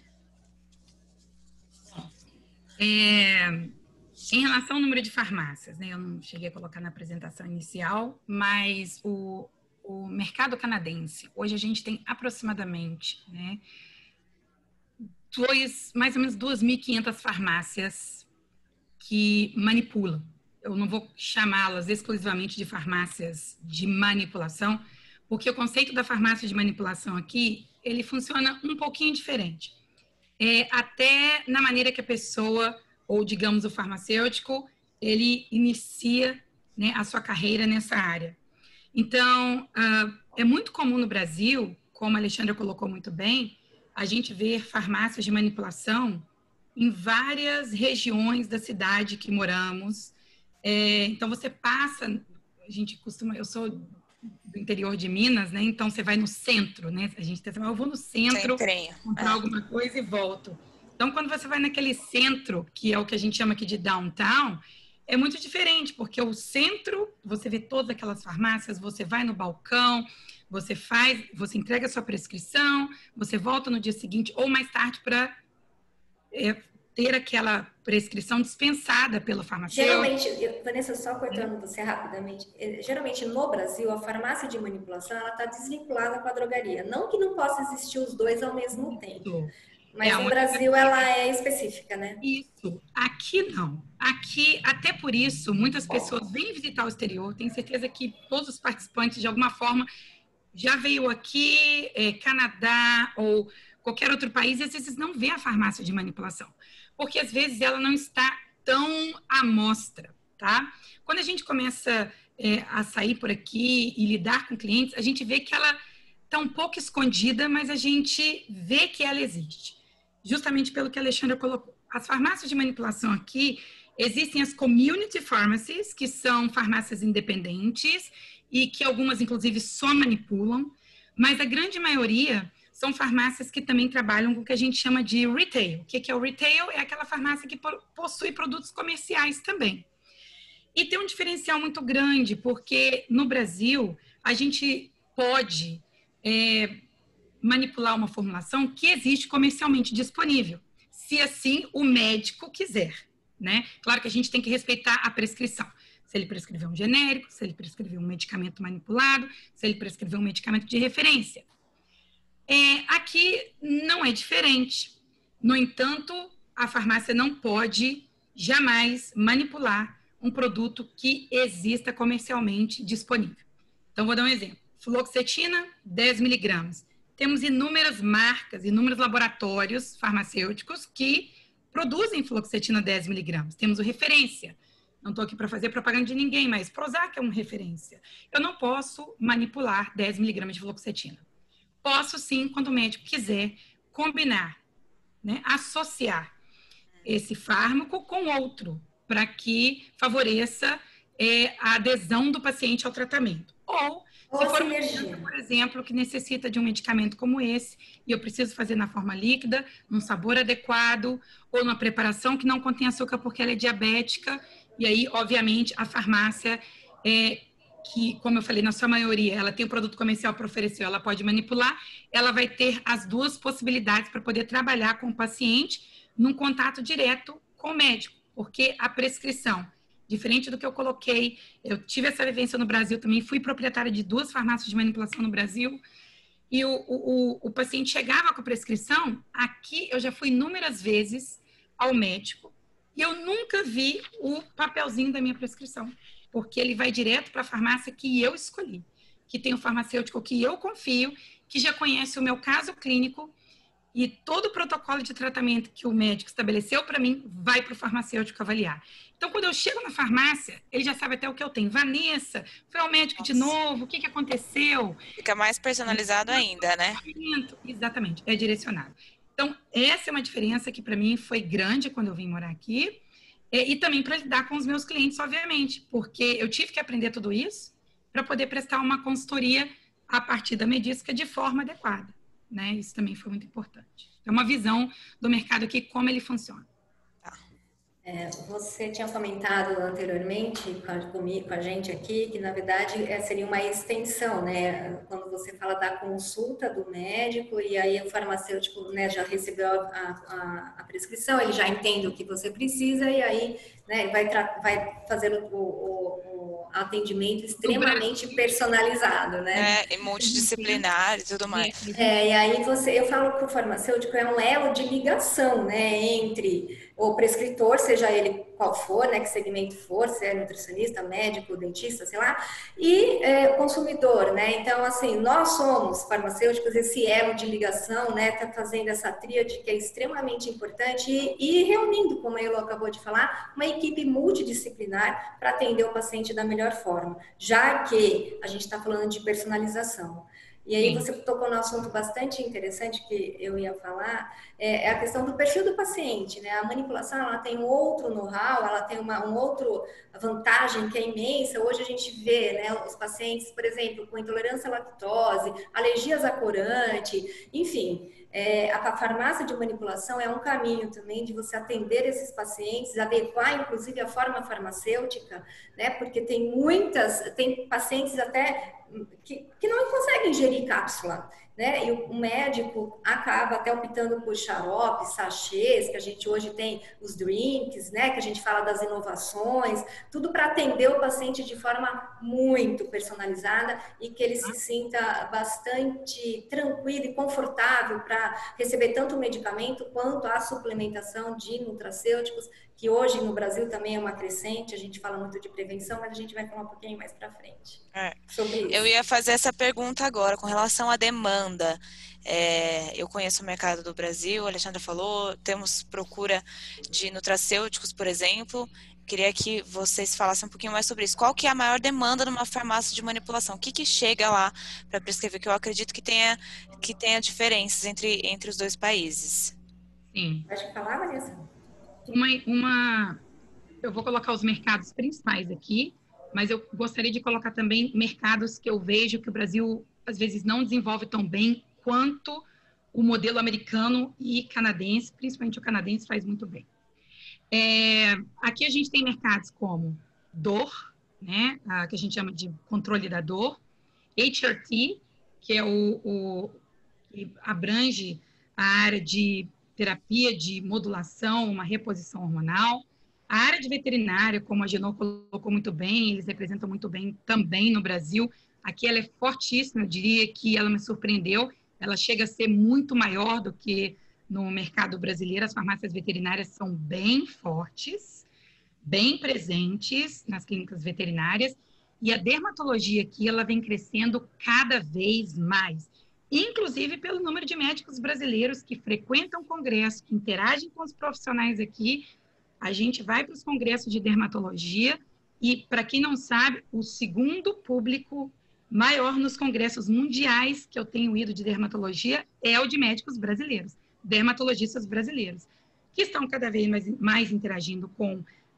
Speaker 3: É, em relação ao número de farmácias, né, eu não cheguei a colocar na apresentação inicial, mas o, o mercado canadense, hoje a gente tem aproximadamente, né, dois, mais ou menos duas mil e quinhentas farmácias que manipulam. Eu não vou chamá-las exclusivamente de farmácias de manipulação, porque o conceito da farmácia de manipulação aqui, ele funciona um pouquinho diferente. É, até na maneira que a pessoa, ou digamos o farmacêutico, ele inicia, né, a sua carreira nessa área. Então, uh, é muito comum no Brasil, como a Alexandra colocou muito bem, a gente ver farmácias de manipulação em várias regiões da cidade que moramos. É, então, você passa, a gente costuma, eu sou do interior de Minas, né? Então você vai no centro, né? A gente tem, eu vou no centro comprar é. alguma coisa e volto. Então quando você vai naquele centro, que é o que a gente chama aqui de downtown, é muito diferente, porque o centro, você vê todas aquelas farmácias, você vai no balcão, você faz, você entrega a sua prescrição, você volta no dia seguinte ou mais tarde para é, ter aquela prescrição dispensada pelo farmacêutico.
Speaker 5: Geralmente, Vanessa, só cortando você rapidamente, geralmente no Brasil, a farmácia de manipulação, ela está desvinculada com a drogaria. Não que não possa existir os dois ao mesmo tempo, mas é, no Brasil ela é específica, né?
Speaker 3: Isso. Aqui não. Aqui, até por isso, muitas pessoas vêm visitar o exterior, tenho certeza que todos os participantes, de alguma forma, já veio aqui, é, Canadá ou qualquer outro país, e às vezes não vê a farmácia de manipulação. Porque às vezes ela não está tão à mostra, tá? Quando a gente começa é, a sair por aqui e lidar com clientes, a gente vê que ela está um pouco escondida, mas a gente vê que ela existe. Justamente pelo que a Alexandra colocou. As farmácias de manipulação aqui, existem as community pharmacies, que são farmácias independentes e que algumas, inclusive, só manipulam, mas a grande maioria são farmácias que também trabalham com o que a gente chama de retail. O que é o retail? É aquela farmácia que possui produtos comerciais também. E tem um diferencial muito grande, porque no Brasil a gente pode é, manipular uma formulação que existe comercialmente disponível, se assim o médico quiser, né? Claro que a gente tem que respeitar a prescrição. Se ele prescrever um genérico, se ele prescrever um medicamento manipulado, se ele prescrever um medicamento de referência. É, aqui não é diferente. No entanto, a farmácia não pode jamais manipular um produto que exista comercialmente disponível. Então, vou dar um exemplo. Fluoxetina, dez miligramas. Temos inúmeras marcas, inúmeros laboratórios farmacêuticos que produzem fluoxetina dez miligramas. Temos o referência. Não estou aqui para fazer propaganda de ninguém, mas Prozac é uma referência. Eu não posso manipular dez miligramas de fluoxetina. Posso sim, quando o médico quiser, combinar, né, associar esse fármaco com outro, para que favoreça é, a adesão do paciente ao tratamento. Ou,
Speaker 5: Ou
Speaker 3: se for
Speaker 5: a
Speaker 3: uma
Speaker 5: sinergia.
Speaker 3: criança, por exemplo, que necessita de um medicamento como esse, e eu preciso fazer na forma líquida, num sabor adequado, ou numa preparação que não contém açúcar porque ela é diabética, e aí, obviamente, a farmácia, é, que, como eu falei, na sua maioria, ela tem o produto comercial para oferecer, ela pode manipular, ela vai ter as duas possibilidades para poder trabalhar com o paciente num contato direto com o médico, porque a prescrição, diferente do que eu coloquei, eu tive essa vivência no Brasil também, fui proprietária de duas farmácias de manipulação no Brasil, e o, o, o paciente chegava com a prescrição, aqui eu já fui inúmeras vezes ao médico, e eu nunca vi o papelzinho da minha prescrição, porque ele vai direto para a farmácia que eu escolhi, que tem o farmacêutico que eu confio, que já conhece o meu caso clínico, e todo o protocolo de tratamento que o médico estabeleceu para mim vai para o farmacêutico avaliar. Então, quando eu chego na farmácia, ele já sabe até o que eu tenho. Vanessa, foi ao médico Nossa. de novo, o que, que aconteceu?
Speaker 2: Fica mais personalizado ainda, né?
Speaker 3: Exatamente, é direcionado. Então, essa é uma diferença que para mim foi grande quando eu vim morar aqui, e também para lidar com os meus clientes, obviamente, porque eu tive que aprender tudo isso para poder prestar uma consultoria a partir da Medisca de forma adequada. Né? Isso também foi muito importante. É uma visão do mercado aqui, como ele funciona.
Speaker 5: É, você tinha comentado anteriormente com a, comigo, com a gente aqui que, na verdade, é, seria uma extensão, né? Quando você fala da consulta do médico e aí o farmacêutico, né, já recebeu a, a, a prescrição, ele já entende o que você precisa e aí, né, vai, vai fazer o, o, o atendimento extremamente personalizado, né?
Speaker 2: É, e multidisciplinar e tudo mais.
Speaker 5: É, e aí você, eu falo que o farmacêutico é um elo de ligação, né, entre o prescritor, seja ele qual for, né, que segmento for, se é nutricionista, médico, dentista, sei lá, e é, o consumidor, né, então, assim, nós somos farmacêuticos, esse elo de ligação, né, tá fazendo essa tríade que é extremamente importante e, e reunindo, como a Elo acabou de falar, uma equipe multidisciplinar para atender o paciente da melhor forma, já que a gente está falando de personalização. E aí você tocou num assunto bastante interessante que eu ia falar, é a questão do perfil do paciente, né? A manipulação, ela tem um outro know-how, ela tem uma um outro vantagem que é imensa. Hoje a gente vê, né, os pacientes, por exemplo, com intolerância à lactose, alergias a corante, enfim, é, a farmácia de manipulação é um caminho também de você atender esses pacientes, adequar inclusive a forma farmacêutica, né? Porque tem muitas, tem pacientes até que, que não conseguem ingerir cápsula, né? E o, o médico acaba até optando por xaropes, sachês, que a gente hoje tem os drinks, né? Que a gente fala das inovações, tudo para atender o paciente de forma muito personalizada e que ele se sinta bastante tranquilo e confortável para receber tanto o medicamento quanto a suplementação de nutracêuticos, que hoje no Brasil também é uma crescente. A gente fala muito de prevenção, mas a gente vai falar um pouquinho mais para frente
Speaker 2: é.
Speaker 5: sobre isso.
Speaker 2: Eu ia fazer essa pergunta agora, com relação à demanda. É, eu conheço o mercado do Brasil, a Alexandra falou, temos procura de nutracêuticos, por exemplo. Queria que vocês falassem um pouquinho mais sobre isso. Qual que é a maior demanda numa farmácia de manipulação? O que, que chega lá para prescrever? Que eu acredito que tenha, que tenha diferenças entre, entre os dois países.
Speaker 3: Sim.
Speaker 5: Pode falar, Vanessa?
Speaker 3: Uma, uma, eu vou colocar os mercados principais aqui, mas eu gostaria de colocar também mercados que eu vejo que o Brasil, às vezes, não desenvolve tão bem quanto o modelo americano e canadense, principalmente o canadense faz muito bem. É, aqui a gente tem mercados como dor, né, a, que a gente chama de controle da dor, H R T, que é o, o que abrange a área de terapia de modulação, uma reposição hormonal. A área de veterinária, como a Genô colocou muito bem, eles representam muito bem também no Brasil. Aqui ela é fortíssima, eu diria que ela me surpreendeu. Ela chega a ser muito maior do que no mercado brasileiro. As farmácias veterinárias são bem fortes, bem presentes nas clínicas veterinárias. E a dermatologia aqui, ela vem crescendo cada vez mais. Inclusive pelo número de médicos brasileiros que frequentam o congresso, que interagem com os profissionais aqui. A gente vai para os congressos de dermatologia e, para quem não sabe, o segundo público maior nos congressos mundiais que eu tenho ido de dermatologia é o de médicos brasileiros, dermatologistas brasileiros, que estão cada vez mais, mais interagindo com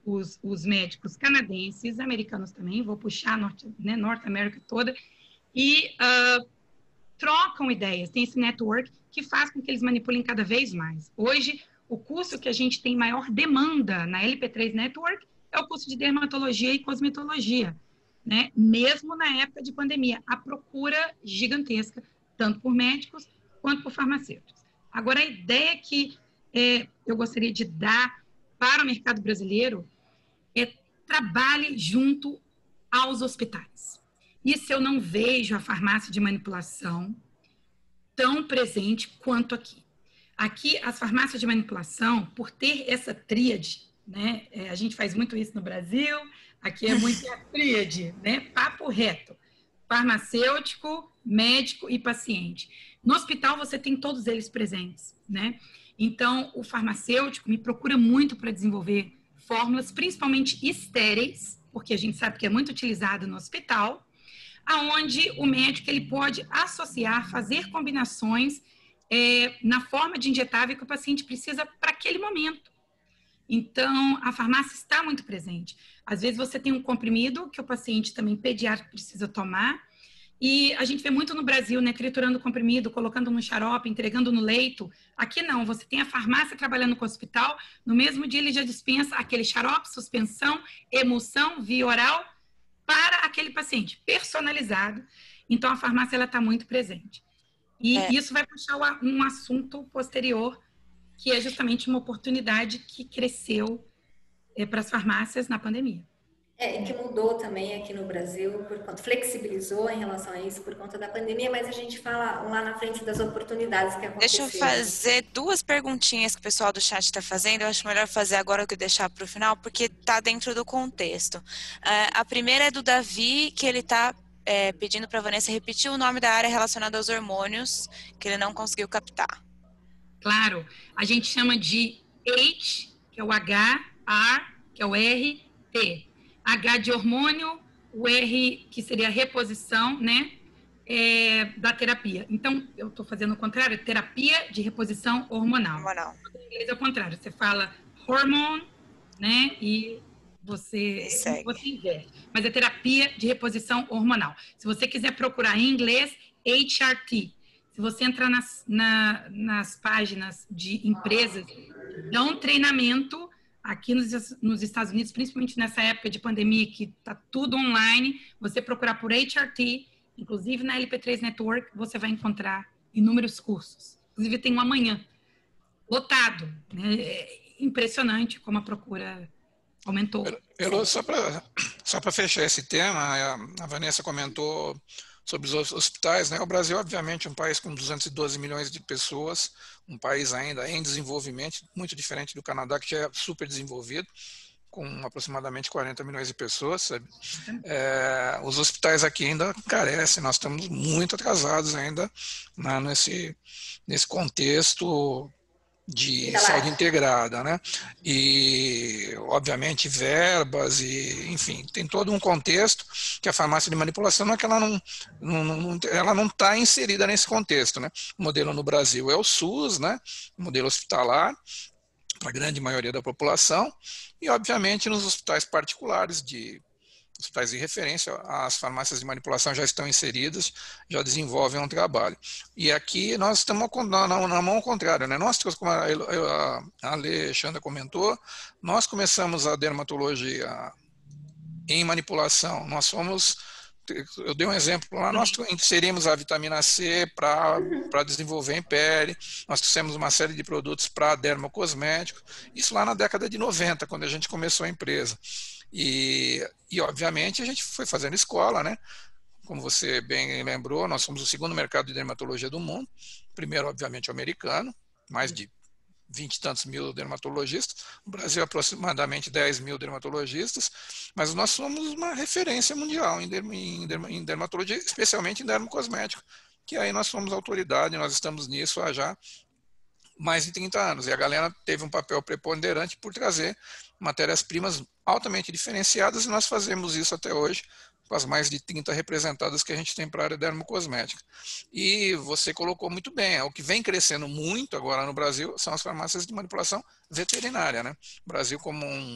Speaker 3: os, os médicos canadenses, americanos também, vou puxar Norte, né, Norte América toda, e uh, trocam ideias, tem esse network que faz com que eles manipulem cada vez mais. Hoje, o curso que a gente tem maior demanda na L P três Network é o curso de dermatologia e cosmetologia, né? Mesmo na época de pandemia, a procura gigantesca, tanto por médicos quanto por farmacêuticos. Agora, a ideia que é, eu gostaria de dar para o mercado brasileiro é trabalhe junto aos hospitais. Isso eu não vejo a farmácia de manipulação tão presente quanto aqui. Aqui, as farmácias de manipulação, por ter essa tríade, né? É, a gente faz muito isso no Brasil, aqui é muito a tríade, né? Papo reto. Farmacêutico, médico e paciente. No hospital, você tem todos eles presentes, né? Então, o farmacêutico me procura muito para desenvolver fórmulas, principalmente estéreis, porque a gente sabe que é muito utilizado no hospital, aonde o médico ele pode associar, fazer combinações é, na forma de injetável que o paciente precisa para aquele momento. Então, a farmácia está muito presente. Às vezes você tem um comprimido que o paciente também pediátrico precisa tomar, e a gente vê muito no Brasil, né, triturando o comprimido, colocando no xarope, entregando no leito. Aqui não, você tem a farmácia trabalhando com o hospital, no mesmo dia ele já dispensa aquele xarope, suspensão, emulsão, via oral, para aquele paciente, personalizado. Então, a farmácia está muito presente. E é. isso vai puxar um assunto posterior, que é justamente uma oportunidade que cresceu é, para as farmácias na pandemia.
Speaker 5: É, e que mudou também aqui no Brasil, por conta, flexibilizou em relação a isso por conta da pandemia, mas a gente fala lá na frente das oportunidades que aconteceram.
Speaker 2: Deixa eu fazer duas perguntinhas que o pessoal do chat está fazendo, eu acho melhor fazer agora do que deixar para o final, porque está dentro do contexto. Uh, a primeira é do Davi, que ele está é, pedindo para a Vanessa repetir o nome da área relacionada aos hormônios, que ele não conseguiu captar.
Speaker 3: Claro, a gente chama de H, que é o H, R, que é o R, T. H de hormônio, o R, que seria a reposição, né, é, da terapia. Então, eu estou fazendo o contrário, terapia de reposição hormonal.
Speaker 2: Hormonal.
Speaker 3: Em inglês é o contrário, você fala hormone, né, e você, você inverte. Mas é terapia de reposição hormonal. Se você quiser procurar em inglês, H R T. Se você entrar nas, na, nas páginas de empresas que dão treinamento, aqui nos, nos Estados Unidos, principalmente nessa época de pandemia, que está tudo online, você procurar por H R T, inclusive na L P três Network, você vai encontrar inúmeros cursos. Inclusive tem um amanhã, lotado. Né? É impressionante como a procura aumentou.
Speaker 4: Elô, só para só para fechar esse tema, a Vanessa comentou sobre os hospitais, né? O Brasil, obviamente, é um país com duzentos e doze milhões de pessoas, um país ainda em desenvolvimento, muito diferente do Canadá, que já é super desenvolvido, com aproximadamente quarenta milhões de pessoas, sabe? É, os hospitais aqui ainda carecem, nós estamos muito atrasados ainda na, nesse, nesse contexto de saúde integrada, né? E, obviamente, verbas e, enfim, tem todo um contexto que a farmácia de manipulação não é que ela não, não, não ela não está inserida nesse contexto, né? O modelo no Brasil é o SUS, né? O modelo hospitalar para a grande maioria da população e, obviamente, nos hospitais particulares de hospitais de referência, as farmácias de manipulação já estão inseridas, já desenvolvem um trabalho. E aqui nós estamos na, na, na mão ao contrário, né? Nós, como a, a, a Alexandra comentou, nós começamos a dermatologia em manipulação, nós somos, eu dei um exemplo lá, nós inserimos a vitamina C para desenvolver em pele, nós trouxemos uma série de produtos para dermocosmético, isso lá na década de noventa, quando a gente começou a empresa. E, e, obviamente, a gente foi fazendo escola, né? Como você bem lembrou, nós somos o segundo mercado de dermatologia do mundo. Primeiro, obviamente, o americano, mais de vinte e tantos mil dermatologistas. No Brasil, aproximadamente dez mil dermatologistas. Mas nós somos uma referência mundial em, derm, em, derm, em dermatologia, especialmente em dermocosmético, que aí nós somos autoridade, nós estamos nisso há já mais de trinta anos. E a Galena teve um papel preponderante por trazer matérias-primas altamente diferenciadas e nós fazemos isso até hoje com as mais de trinta representadas que a gente tem para a área dermocosmética. E você colocou muito bem, o que vem crescendo muito agora no Brasil são as farmácias de manipulação veterinária, né? O Brasil como um,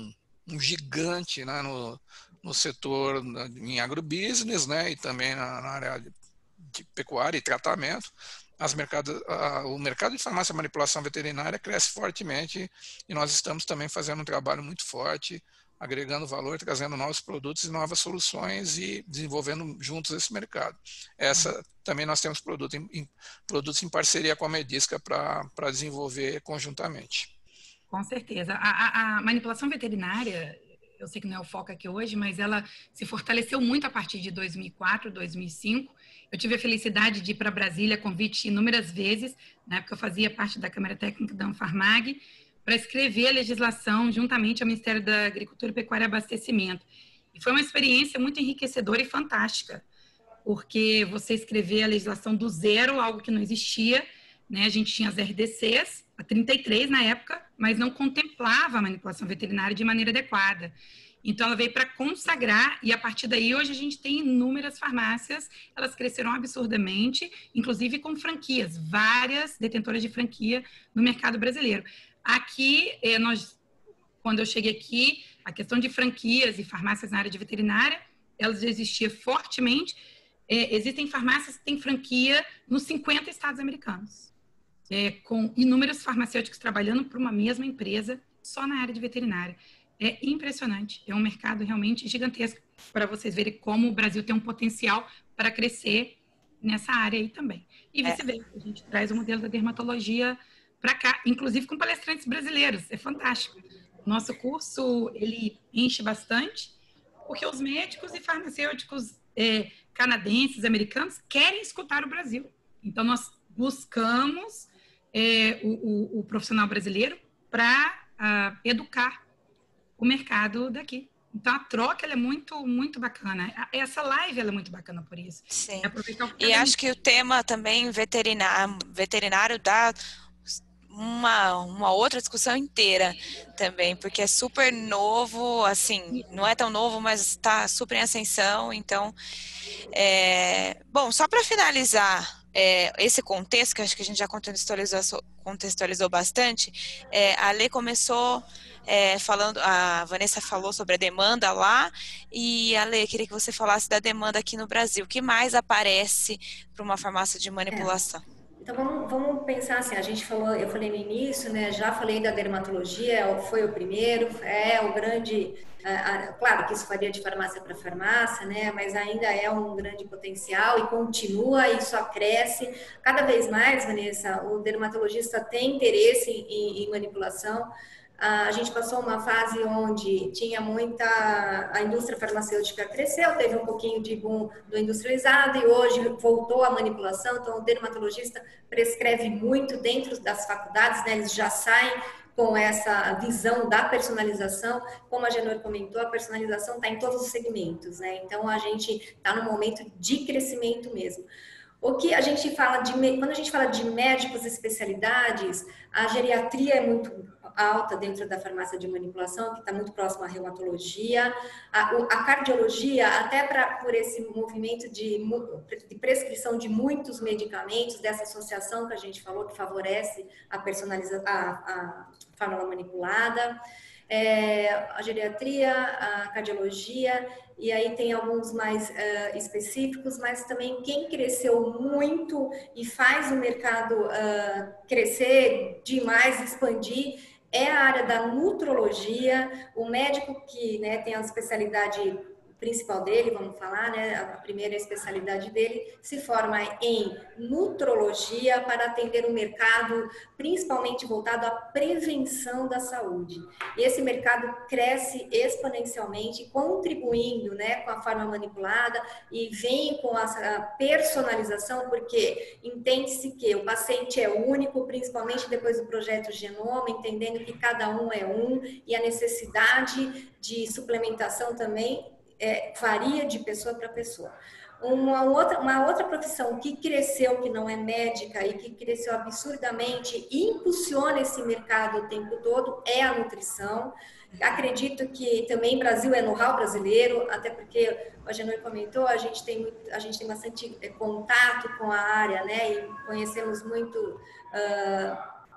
Speaker 4: um gigante, né, no, no setor em agrobusiness, né, e também na, na área de, de pecuária e tratamento. As mercados, a, o mercado de farmácia e manipulação veterinária cresce fortemente e nós estamos também fazendo um trabalho muito forte, agregando valor, trazendo novos produtos e novas soluções e desenvolvendo juntos esse mercado. Essa também nós temos produto em, em, produtos em parceria com a Medisca para desenvolver conjuntamente.
Speaker 3: Com certeza. A, a, a manipulação veterinária, eu sei que não é o foco aqui hoje, mas ela se fortaleceu muito a partir de dois mil e quatro, dois mil e cinco. Eu tive a felicidade de ir para Brasília, convite inúmeras vezes, na época eu fazia parte da Câmara Técnica da Anfarmag, para escrever a legislação juntamente ao Ministério da Agricultura, Pecuária e Abastecimento. E foi uma experiência muito enriquecedora e fantástica, porque você escrever a legislação do zero, algo que não existia, né? A gente tinha as R D Cs, a trinta e três na época, mas não contemplava a manipulação veterinária de maneira adequada. Então, ela veio para consagrar, e a partir daí, hoje a gente tem inúmeras farmácias, elas cresceram absurdamente, inclusive com franquias, várias detentoras de franquia no mercado brasileiro. Aqui, nós, quando eu cheguei aqui, a questão de franquias e farmácias na área de veterinária, elas existiam fortemente. É, existem farmácias que têm franquia nos cinquenta estados americanos, é, com inúmeros farmacêuticos trabalhando para uma mesma empresa, só na área de veterinária. É impressionante, é um mercado realmente gigantesco, para vocês verem como o Brasil tem um potencial para crescer nessa área aí também. E vice-versa, a gente traz o modelo da dermatologia para cá, inclusive com palestrantes brasileiros, é fantástico. Nosso curso, ele enche bastante, porque os médicos e farmacêuticos é, canadenses, americanos, querem escutar o Brasil. Então, nós buscamos é, o, o, o profissional brasileiro para uh, educar o mercado daqui. Então, a troca ela é muito, muito bacana. Essa live ela é muito bacana por isso.
Speaker 2: Sim.
Speaker 3: É
Speaker 2: e acho que o tema também veterinário, veterinário dá uma, uma outra discussão inteira também, porque é super novo, assim, não é tão novo, mas está super em ascensão. Então, é... bom, só para finalizar é, esse contexto, que acho que a gente já contextualizou, contextualizou bastante, é, a Lê começou... É, falando, a Vanessa falou sobre a demanda lá, e a Lê, queria que você falasse da demanda aqui no Brasil. O que mais aparece para uma farmácia de manipulação?
Speaker 5: É. Então vamos, vamos pensar assim, a gente falou, eu falei no início, né, já falei da dermatologia, foi o primeiro, é o grande, a, a, claro que isso varia de farmácia para farmácia, né, mas ainda é um grande potencial e continua e só cresce. Cada vez mais, Vanessa, o dermatologista tem interesse em, em manipulação. A gente passou uma fase onde tinha muita... A indústria farmacêutica cresceu, teve um pouquinho de boom do industrializado e hoje voltou a manipulação. Então, o dermatologista prescreve muito dentro das faculdades, né? Eles já saem com essa visão da personalização. Como a Genor comentou, a personalização está em todos os segmentos, né? Então, a gente está num momento de crescimento mesmo. O que a gente fala de... Quando a gente fala de médicos e especialidades, a geriatria é muito alta dentro da farmácia de manipulação, que está muito próxima à reumatologia, a, a cardiologia, até pra, por esse movimento de, de prescrição de muitos medicamentos, dessa associação que a gente falou, que favorece a personalização, a, a fórmula manipulada, é, a geriatria, a cardiologia, e aí tem alguns mais uh, específicos, mas também quem cresceu muito e faz o mercado uh, crescer demais, expandir, é a área da nutrologia. O médico que, né, tem a especialidade principal dele, vamos falar, né, a primeira especialidade dele, se forma em nutrologia para atender o mercado, principalmente voltado à prevenção da saúde. E esse mercado cresce exponencialmente, contribuindo, né, com a forma manipulada e vem com a personalização, porque entende-se que o paciente é único, principalmente depois do projeto Genoma, entendendo que cada um é um e a necessidade de suplementação também É, varia de pessoa para pessoa. Uma outra, uma outra profissão que cresceu, que não é médica e que cresceu absurdamente e impulsiona esse mercado o tempo todo, é a nutrição. Acredito que também o Brasil é know-how brasileiro, até porque o Genor comentou, a gente tem, a gente tem bastante contato com a área, né? E conhecemos muito... Uh,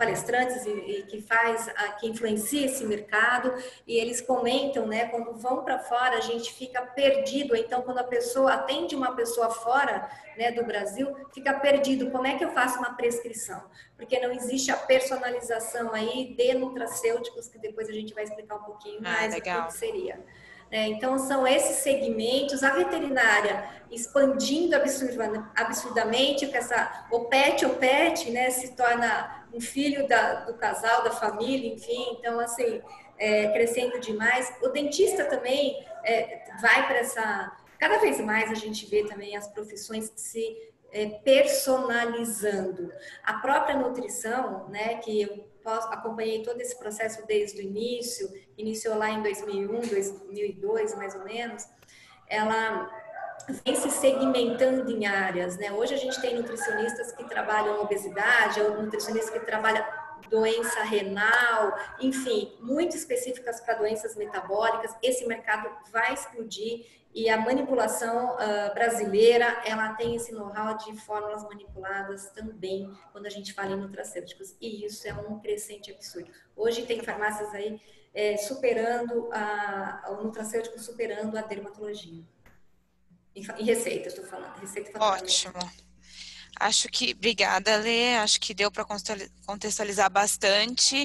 Speaker 5: palestrantes e, e que faz, a, que influencia esse mercado, e eles comentam, né, quando vão para fora, a gente fica perdido. Então, quando a pessoa atende uma pessoa fora, né, do Brasil, fica perdido. Como é que eu faço uma prescrição? Porque não existe a personalização aí de nutracêuticos, que depois a gente vai explicar um pouquinho mais
Speaker 2: ah,
Speaker 5: o que seria. É, então, são esses segmentos, a veterinária expandindo absurdamente, com essa, o pet, o pet, né, se torna um filho da, do casal, da família, enfim, então, assim, é, crescendo demais. O dentista também é, vai para essa... Cada vez mais a gente vê também as profissões se é, personalizando. A própria nutrição, né, que eu acompanhei todo esse processo desde o início, iniciou lá em dois mil e um, dois mil e dois, mais ou menos, ela vem se segmentando em áreas, né? Hoje a gente tem nutricionistas que trabalham obesidade, ou nutricionistas que trabalham doença renal, enfim, muito específicas para doenças metabólicas. Esse mercado vai explodir e a manipulação uh, brasileira, ela tem esse know-how de fórmulas manipuladas também, quando a gente fala em nutracêuticos, e isso é um crescente absurdo. Hoje tem farmácias aí é, superando, a, o nutracêutico superando a dermatologia. Em, em receita, estou falando. Receita
Speaker 2: Ótimo. Acho que, obrigada, Lê, acho que deu para contextualizar bastante,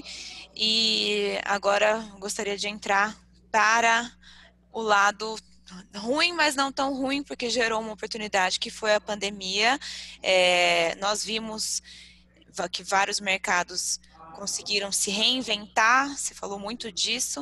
Speaker 2: e agora gostaria de entrar para o lado ruim, mas não tão ruim, porque gerou uma oportunidade que foi a pandemia. É, nós vimos que vários mercados conseguiram se reinventar, você falou muito disso,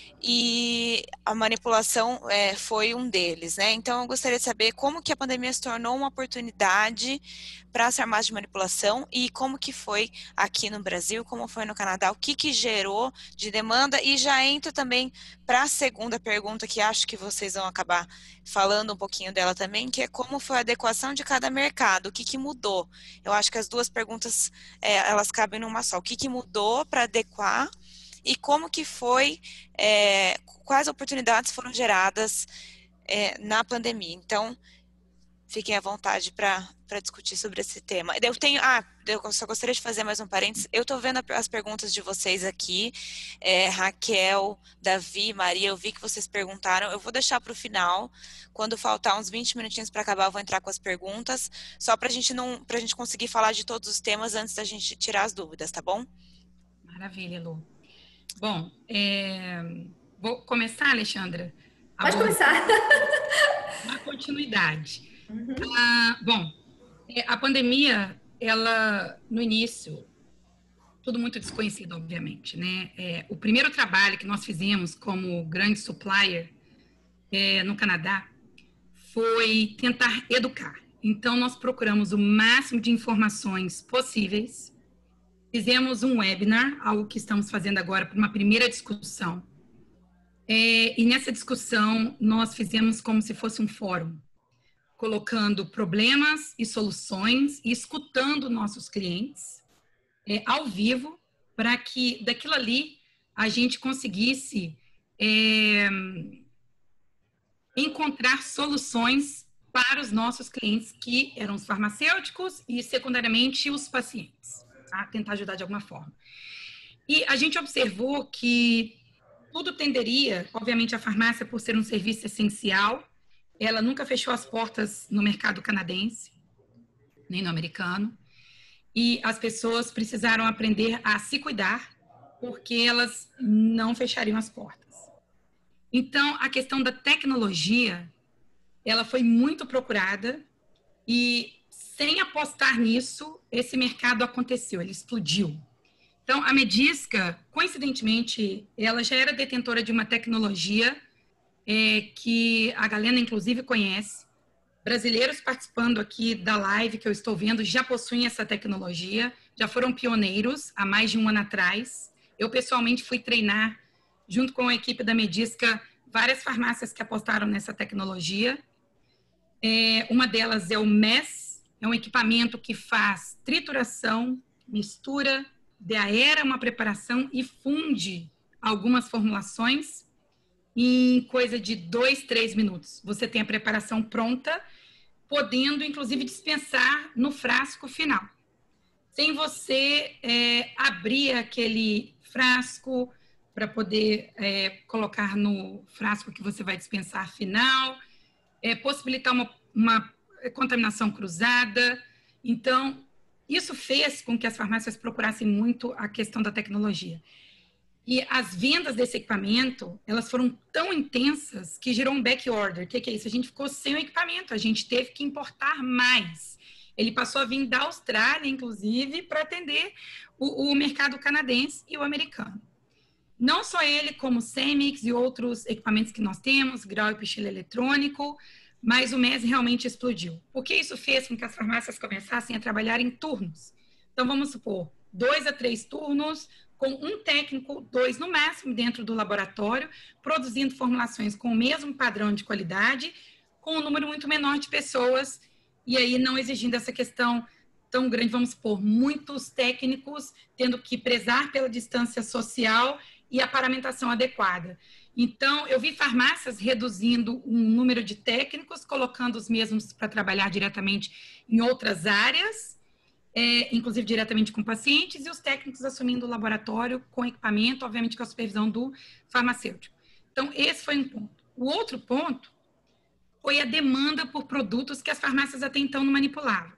Speaker 2: e a manipulação é, foi um deles, né? Então, eu gostaria de saber como que a pandemia se tornou uma oportunidade para as farmácias de manipulação e como que foi aqui no Brasil, como foi no Canadá, o que que gerou de demanda, e já entro também para a segunda pergunta, que acho que vocês vão acabar falando um pouquinho dela também, que é como foi a adequação de cada mercado, o que que mudou. Eu acho que as duas perguntas, é, elas cabem numa só. O que que mudou para adequar e como que foi, é, quais oportunidades foram geradas é, na pandemia. Então, fiquem à vontade para discutir sobre esse tema. Eu tenho, ah, eu só gostaria de fazer mais um parênteses. Eu estou vendo as perguntas de vocês aqui, é, Raquel, Davi, Maria, eu vi que vocês perguntaram. Eu vou deixar para o final, quando faltar uns vinte minutinhos para acabar, eu vou entrar com as perguntas, só para a gente não, para a gente conseguir falar de todos os temas antes da gente tirar as dúvidas, tá bom?
Speaker 3: Maravilha, Lu. Bom, é... vou começar, Alexandra?
Speaker 5: Pode começar.
Speaker 3: A continuidade. Uhum. Ah, bom, a pandemia, ela, no início, tudo muito desconhecido, obviamente, né? É, o primeiro trabalho que nós fizemos como grande supplier é, no Canadá foi tentar educar. Então, nós procuramos o máximo de informações possíveis. Fizemos um webinar, algo que estamos fazendo agora para uma primeira discussão. É, e nessa discussão, nós fizemos como se fosse um fórum, colocando problemas e soluções e escutando nossos clientes é, ao vivo, para que daquilo ali a gente conseguisse é, encontrar soluções para os nossos clientes, que eram os farmacêuticos e, secundariamente, os pacientes. A tentar ajudar de alguma forma. E a gente observou que tudo tenderia, obviamente a farmácia, por ser um serviço essencial, ela nunca fechou as portas no mercado canadense, nem no americano, e as pessoas precisaram aprender a se cuidar, porque elas não fechariam as portas. Então, a questão da tecnologia, ela foi muito procurada, e sem apostar nisso, esse mercado aconteceu, ele explodiu. Então, a Medisca, coincidentemente, ela já era detentora de uma tecnologia é, que a Galena, inclusive, conhece. Brasileiros participando aqui da live que eu estou vendo já possuem essa tecnologia, já foram pioneiros há mais de um ano atrás. Eu, pessoalmente, fui treinar, junto com a equipe da Medisca, várias farmácias que apostaram nessa tecnologia. É, uma delas é o M E S, é um equipamento que faz trituração, mistura, deaera uma preparação e funde algumas formulações em coisa de dois, três minutos. Você tem a preparação pronta, podendo, inclusive, dispensar no frasco final. sem você é, abrir aquele frasco para poder é, colocar no frasco que você vai dispensar final, é, possibilitar uma, uma contaminação cruzada. Então, isso fez com que as farmácias procurassem muito a questão da tecnologia. E as vendas desse equipamento, elas foram tão intensas que gerou um back order. O que, que é isso? A gente ficou sem o equipamento, a gente teve que importar mais. Ele passou a vir da Austrália, inclusive, para atender o, o mercado canadense e o americano. Não só ele, como o Cemix e outros equipamentos que nós temos, grau e pichilho eletrônico, mas o M E S realmente explodiu. Porque isso fez com que as farmácias começassem a trabalhar em turnos. Então, vamos supor, dois a três turnos, com um técnico, dois no máximo, dentro do laboratório, produzindo formulações com o mesmo padrão de qualidade, com um número muito menor de pessoas, e aí não exigindo essa questão tão grande, vamos supor, muitos técnicos tendo que prezar pela distância social e a paramentação adequada. Então, eu vi farmácias reduzindo um número de técnicos, colocando os mesmos para trabalhar diretamente em outras áreas, é, inclusive diretamente com pacientes, e os técnicos assumindo o laboratório com equipamento, obviamente com a supervisão do farmacêutico. Então, esse foi um ponto. O outro ponto foi a demanda por produtos que as farmácias até então não manipulavam.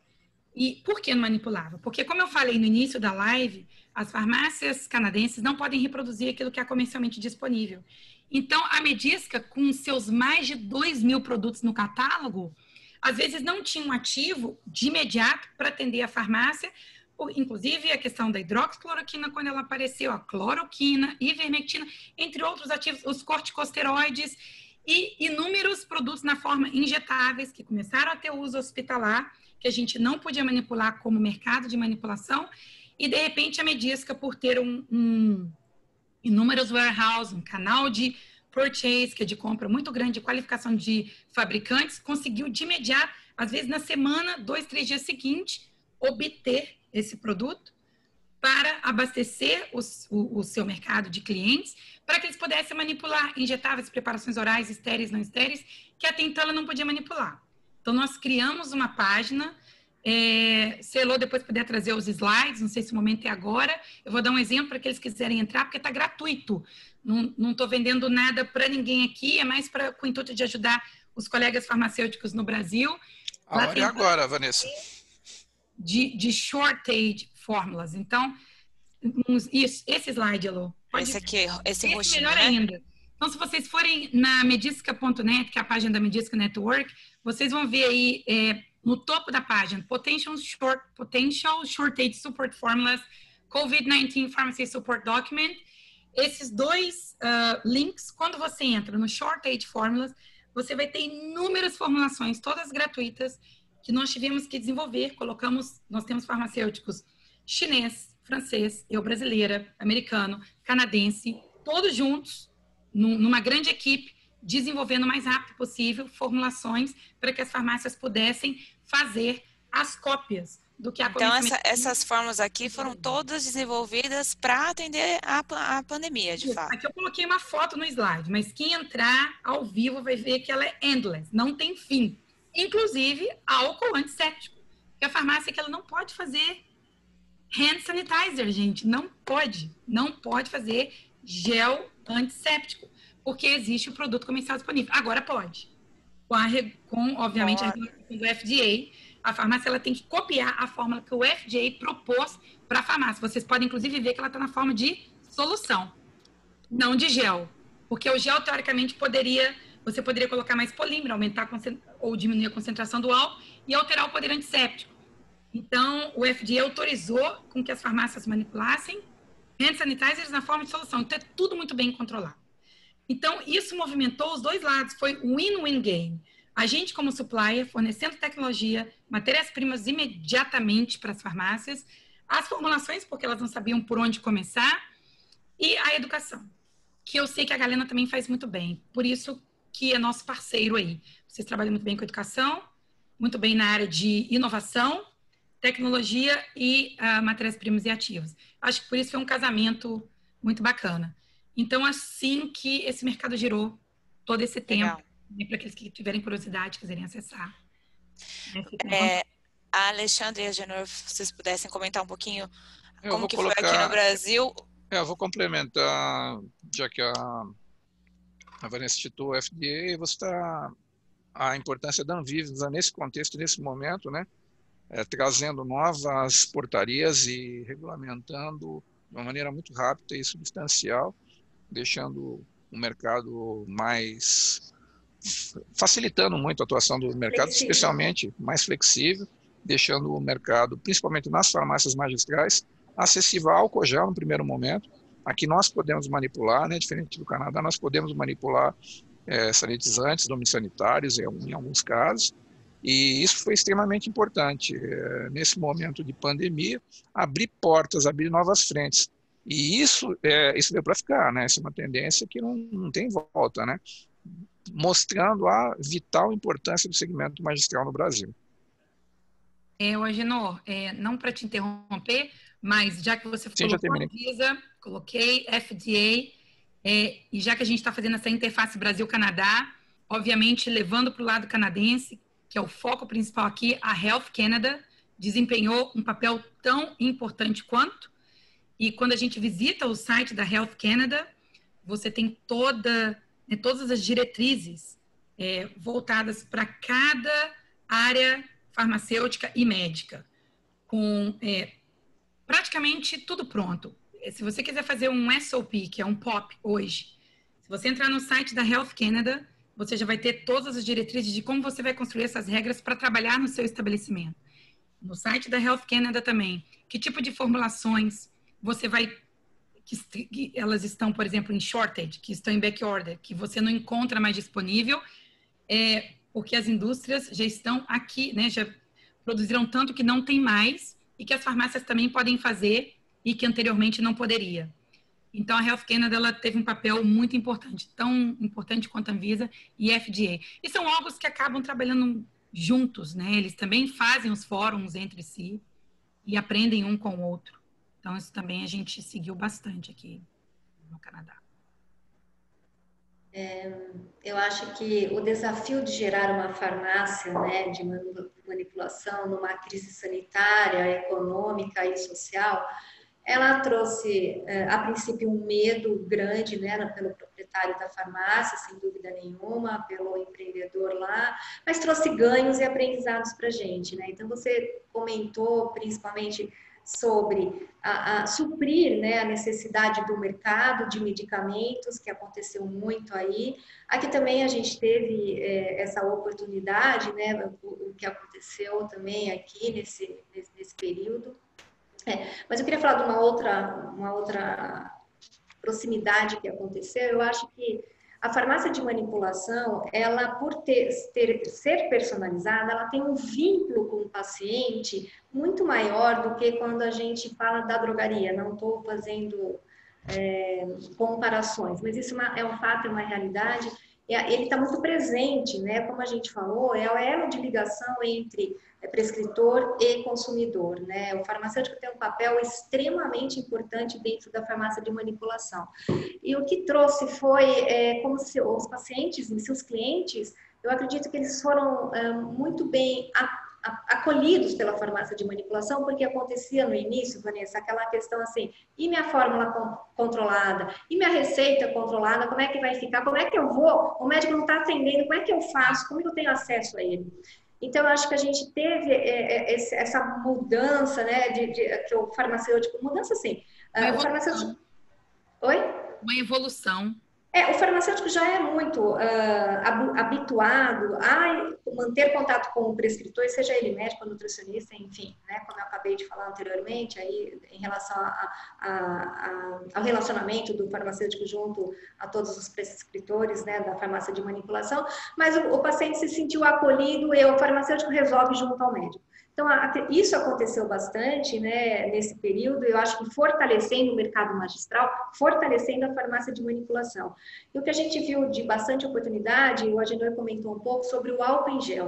Speaker 3: E por que não manipulavam? Porque, como eu falei no início da live, as farmácias canadenses não podem reproduzir aquilo que é comercialmente disponível. Então, a Medisca, com seus mais de dois mil produtos no catálogo, às vezes não tinha um ativo de imediato para atender a farmácia, inclusive a questão da hidroxicloroquina, quando ela apareceu, a cloroquina, ivermectina, entre outros ativos, os corticosteroides e inúmeros produtos na forma injetáveis que começaram a ter uso hospitalar, que a gente não podia manipular como mercado de manipulação, e de repente a Medisca, por ter um, um inúmeros warehouse, um canal de purchase, que é de compra muito grande, de qualificação de fabricantes, conseguiu de imediato, às vezes na semana, dois, três dias seguintes, obter esse produto para abastecer os, o, o seu mercado de clientes, para que eles pudessem manipular injetáveis, preparações orais, estéreis, não estéreis, que até então ela não podia manipular. Então, nós criamos uma página, é, se a Elô depois puder trazer os slides, não sei se o momento é agora, eu vou dar um exemplo para aqueles que quiserem entrar, porque está gratuito. Não estou vendendo nada para ninguém aqui, é mais pra, com o intuito de ajudar os colegas farmacêuticos no Brasil.
Speaker 4: A hora é agora, Vanessa.
Speaker 3: De, de shortage fórmulas. Então, uns, isso, esse slide, Elô.
Speaker 2: Esse aqui, esse, esse roxinho,
Speaker 3: melhor
Speaker 2: né?
Speaker 3: ainda. Então, se vocês forem na medisca ponto net, que é a página da Medisca Network, vocês vão ver aí, é, no topo da página, Potential, Short, Potential Shortage Support Formulas, COVID dezenove Pharmacy Support Document. Esses dois uh, links, quando você entra no Shortage Formulas, você vai ter inúmeras formulações, todas gratuitas, que nós tivemos que desenvolver. Colocamos, nós temos farmacêuticos chinês, francês, eu brasileira, americano, canadense, todos juntos, numa grande equipe, desenvolvendo o mais rápido possível formulações para que as farmácias pudessem fazer as cópias do que a
Speaker 2: Então, essa, essas fórmulas aqui foram todas desenvolvidas para atender a, a pandemia, de fato.
Speaker 3: Aqui eu coloquei uma foto no slide, mas quem entrar ao vivo vai ver que ela é endless, não tem fim. Inclusive, álcool antisséptico. Porque a farmácia que ela não pode fazer hand sanitizer, gente, não pode. Não pode fazer gel antisséptico, porque existe o produto comercial disponível. Agora pode. Com, a, com obviamente, a regulação do F D A, a farmácia ela tem que copiar a fórmula que o F D A propôs para a farmácia. Vocês podem, inclusive, ver que ela está na forma de solução, não de gel. Porque o gel, teoricamente, poderia, você poderia colocar mais polímero, aumentar ou diminuir a concentração do álcool e alterar o poder antisséptico. Então, o F D A autorizou com que as farmácias manipulassem hand sanitizers na forma de solução. Então, é tudo muito bem controlado. Então, isso movimentou os dois lados. Foi um win-win game. A gente, como supplier, fornecendo tecnologia, matérias-primas imediatamente para as farmácias, as formulações, porque elas não sabiam por onde começar, e a educação, que eu sei que a Galena também faz muito bem. Por isso que é nosso parceiro aí. Vocês trabalham muito bem com educação, muito bem na área de inovação, tecnologia e uh, matérias-primas e ativos. Acho que por isso foi um casamento muito bacana. Então, assim que esse mercado girou todo esse tempo, né, para aqueles que tiverem curiosidade, quiserem acessar.
Speaker 2: É, a Alexandre e a Agenor, se vocês pudessem comentar um pouquinho
Speaker 4: Eu
Speaker 2: como
Speaker 4: vou
Speaker 2: que
Speaker 4: colocar,
Speaker 2: foi aqui no Brasil.
Speaker 4: É, eu vou complementar, já que a, a Vanessa citou o F D A, você está a importância da Anvisa nesse contexto, nesse momento, né, é, trazendo novas portarias e regulamentando de uma maneira muito rápida e substancial, deixando o mercado mais, facilitando muito a atuação do mercado, flexível. Especialmente mais flexível, deixando o mercado, principalmente nas farmácias magistrais, acessível ao álcool gel no primeiro momento. Aqui nós podemos manipular, né, diferente do Canadá, nós podemos manipular é, sanitizantes, domínios sanitários, em, em alguns casos, e isso foi extremamente importante. É, nesse momento de pandemia, abrir portas, abrir novas frentes. E isso, é, isso veio para ficar, né? Essa é uma tendência que não, não tem volta, né? Mostrando a vital importância do segmento magistral no Brasil.
Speaker 3: É, Agenor, é, não para te interromper, mas já que você
Speaker 4: Sim,
Speaker 3: colocou a Anvisa, coloquei F D A, é, e já que a gente está fazendo essa interface Brasil-Canadá, obviamente levando para o lado canadense, que é o foco principal aqui, a Health Canada desempenhou um papel tão importante quanto. E quando a gente visita o site da Health Canada, você tem toda, né, todas as diretrizes é, voltadas para cada área farmacêutica e médica, com é, praticamente tudo pronto. Se você quiser fazer um S O P, que é um P O P hoje, se você entrar no site da Health Canada, você já vai ter todas as diretrizes de como você vai construir essas regras para trabalhar no seu estabelecimento. No site da Health Canada também, que tipo de formulações você vai, que, que elas estão, por exemplo, em shortage, que estão em backorder, que você não encontra mais disponível, é, porque as indústrias já estão aqui, né, já produziram tanto que não tem mais e que as farmácias também podem fazer e que anteriormente não poderia. Então, a Health Canada ela teve um papel muito importante, tão importante quanto a Anvisa e F D A. E são órgãos que acabam trabalhando juntos, né? Eles também fazem os fóruns entre si e aprendem um com o outro. Então, isso também a gente seguiu bastante aqui no Canadá.
Speaker 5: É, eu acho que o desafio de gerar uma farmácia, né, de manipulação numa crise sanitária, econômica e social, ela trouxe, a princípio, um medo grande, né, pelo proprietário da farmácia, sem dúvida nenhuma, pelo empreendedor lá, mas trouxe ganhos e aprendizados para a gente, né? Então, você comentou, principalmente, sobre a, a suprir, né, a necessidade do mercado de medicamentos, que aconteceu muito aí. Aqui também a gente teve é, essa oportunidade, né, o, o que aconteceu também aqui nesse, nesse, nesse período. É, mas eu queria falar de uma outra, uma outra proximidade que aconteceu. Eu acho que a farmácia de manipulação, ela por ter, ter, ser personalizada, ela tem um vínculo com o paciente muito maior do que quando a gente fala da drogaria. Não estou fazendo é, comparações, mas isso é, uma, é um fato, é uma realidade. Ele está muito presente, né? Como a gente falou, é o elo de ligação entre prescritor e consumidor, né? O farmacêutico tem um papel extremamente importante dentro da farmácia de manipulação. E o que trouxe foi é, como se os pacientes e seus clientes, eu acredito que eles foram é, muito bem a, a, acolhidos pela farmácia de manipulação, porque acontecia no início, Vanessa, aquela questão assim, e minha fórmula com, controlada, e minha receita controlada, como é que vai ficar, como é que eu vou, o médico não está atendendo, como é que eu faço, como eu tenho acesso a ele? Então, eu acho que a gente teve essa mudança, né, de, de que o farmacêutico, mudança assim, uh, o farmacêutico... Oi?
Speaker 3: Uma evolução.
Speaker 5: É, o farmacêutico já é muito uh, habituado a manter contato com o prescritor, seja ele médico, nutricionista, enfim, né, como eu acabei de falar anteriormente, aí em relação a, a, a, ao relacionamento do farmacêutico junto a todos os prescritores, né, da farmácia de manipulação, mas o, o paciente se sentiu acolhido e o farmacêutico resolve junto ao médico. Então, isso aconteceu bastante, né, nesse período, eu acho que fortalecendo o mercado magistral, fortalecendo a farmácia de manipulação. E o que a gente viu de bastante oportunidade, o Agenor comentou um pouco sobre o álcool em gel.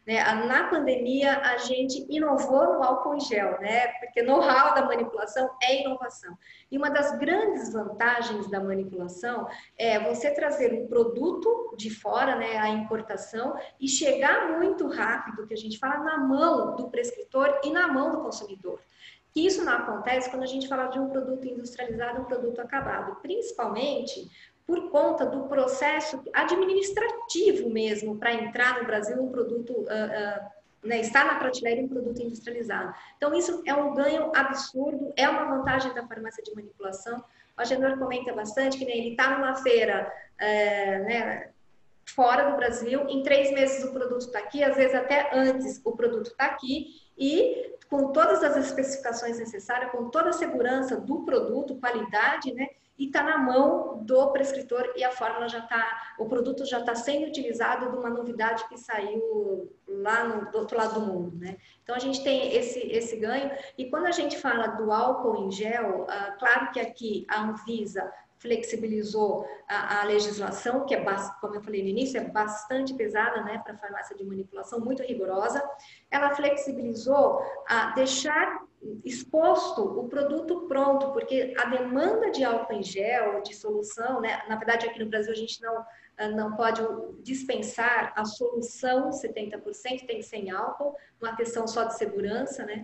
Speaker 5: né? Na pandemia, a gente inovou no álcool em gel, né? Porque know-how da manipulação é inovação. E uma das grandes vantagens da manipulação é você trazer um produto de fora, né, a importação, e chegar muito rápido, que a gente fala, na mão do prescritor e na mão do consumidor. Que isso não acontece quando a gente fala de um produto industrializado, um produto acabado, principalmente por conta do processo administrativo mesmo para entrar no Brasil um produto, uh, uh, né, estar na prateleira um produto industrializado. Então, isso é um ganho absurdo, é uma vantagem da farmácia de manipulação. O Agenor comenta bastante que, né, ele está numa feira, é, né, fora do Brasil, em três meses o produto está aqui, às vezes até antes o produto está aqui, e com todas as especificações necessárias, com toda a segurança do produto, qualidade, né? E está na mão do prescritor e a fórmula já está, o produto já está sendo utilizado de uma novidade que saiu lá no, do outro lado do mundo, né? Então a gente tem esse, esse ganho. E quando a gente fala do álcool em gel, ah, claro que aqui a Anvisa flexibilizou a, a legislação, que é, como eu falei no início, é bastante pesada, né, para a farmácia de manipulação, muito rigorosa. Ela flexibilizou a deixar exposto o produto pronto, porque a demanda de álcool em gel, de solução, né, na verdade aqui no Brasil a gente não, não pode dispensar a solução setenta por cento, tem que ser em álcool, uma questão só de segurança, né,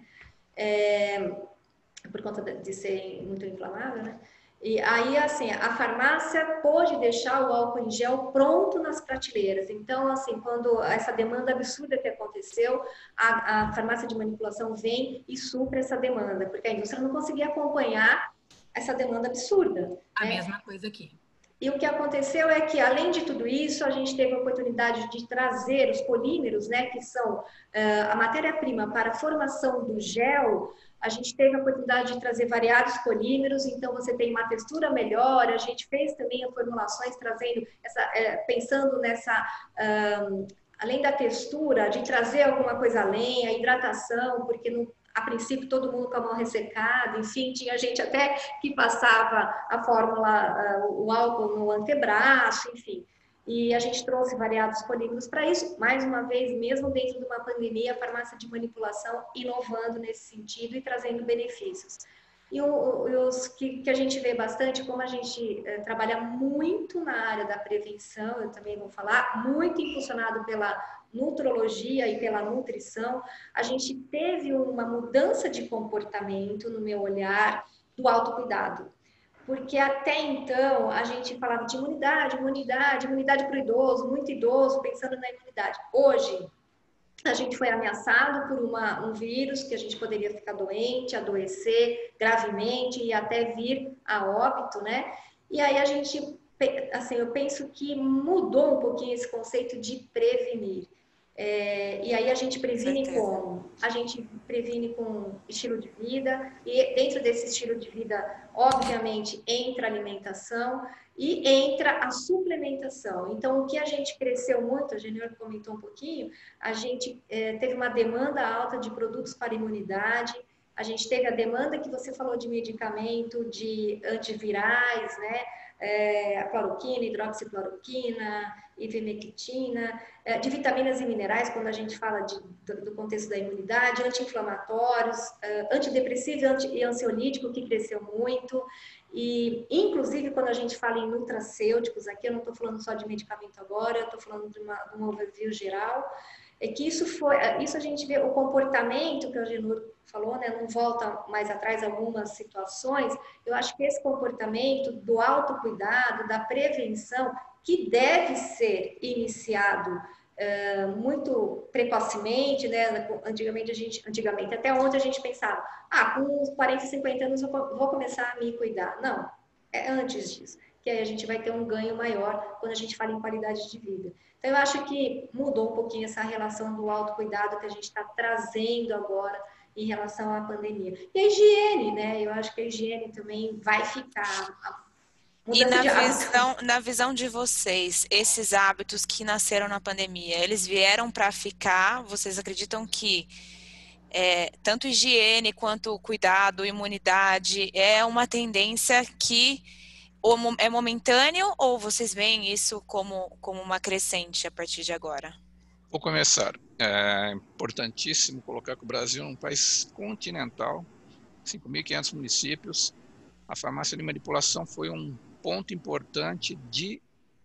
Speaker 5: é, por conta de ser muito inflamável, né. E aí, assim, a farmácia pôde deixar o álcool em gel pronto nas prateleiras. Então, assim, quando essa demanda absurda que aconteceu, a, a farmácia de manipulação vem e supre essa demanda, porque a indústria não conseguia acompanhar essa demanda absurda.
Speaker 3: A
Speaker 5: né?
Speaker 3: mesma coisa aqui.
Speaker 5: E o que aconteceu é que, além de tudo isso, a gente teve a oportunidade de trazer os polímeros, né, que são uh, a matéria-prima para a formação do gel. A gente teve a oportunidade de trazer variados polímeros, então você tem uma textura melhor. A gente fez também formulações trazendo, essa, é, pensando nessa, um, além da textura, de trazer alguma coisa além, a hidratação, porque não, a princípio todo mundo com a mão ressecada, enfim, tinha gente até que passava a fórmula, uh, o álcool no antebraço, enfim. E a gente trouxe variados polímeros para isso, mais uma vez, mesmo dentro de uma pandemia, a farmácia de manipulação inovando nesse sentido e trazendo benefícios. E os que, que a gente vê bastante, como a gente eh, trabalha muito na área da prevenção, eu também vou falar, muito impulsionado pela nutrologia e pela nutrição, a gente teve uma mudança de comportamento, no meu olhar, do autocuidado. Porque até então a gente falava de imunidade, imunidade, imunidade para o idoso, muito idoso, pensando na imunidade. Hoje, a gente foi ameaçado por uma, um vírus que a gente poderia ficar doente, adoecer gravemente e até vir a óbito, né? E aí a gente, assim, eu penso que mudou um pouquinho esse conceito de prevenir. É, e aí a gente previne como? A gente previne com estilo de vida, e dentro desse estilo de vida, obviamente, entra a alimentação e entra a suplementação. Então, o que a gente cresceu muito, a Jennifer comentou um pouquinho, a gente é, teve uma demanda alta de produtos para imunidade, a gente teve a demanda que você falou de medicamento, de antivirais, né? É, a cloroquina, hidroxicloroquina, ivermectina, é, de vitaminas e minerais, quando a gente fala de, do, do contexto da imunidade, anti-inflamatórios, é, antidepressivo anti, e ansiolítico, que cresceu muito, e inclusive quando a gente fala em nutracêuticos, aqui eu não estou falando só de medicamento agora, eu estou falando de, uma, de um overview geral, é que isso foi, isso a gente vê, o comportamento que o Agenor falou, né, não volta mais atrás algumas situações, eu acho que esse comportamento do autocuidado, da prevenção, que deve ser iniciado uh, muito precocemente, né, antigamente a gente, antigamente, até ontem a gente pensava, ah, com quarenta, cinquenta anos eu vou começar a me cuidar. Não, é antes disso, que aí a gente vai ter um ganho maior quando a gente fala em qualidade de vida. Então, eu acho que mudou um pouquinho essa relação do autocuidado que a gente está trazendo agora em relação à pandemia. E a higiene, né? Eu acho que a higiene também vai ficar.
Speaker 2: E na visão, na visão de vocês, esses hábitos que nasceram na pandemia, eles vieram para ficar? Vocês acreditam que é, tanto higiene quanto cuidado, imunidade, é uma tendência que é momentâneo ou vocês veem isso como, como uma crescente a partir de agora?
Speaker 4: Vou começar. É importantíssimo colocar que o Brasil é um país continental, cinco mil e quinhentos municípios. A farmácia de manipulação foi um ponto importante de,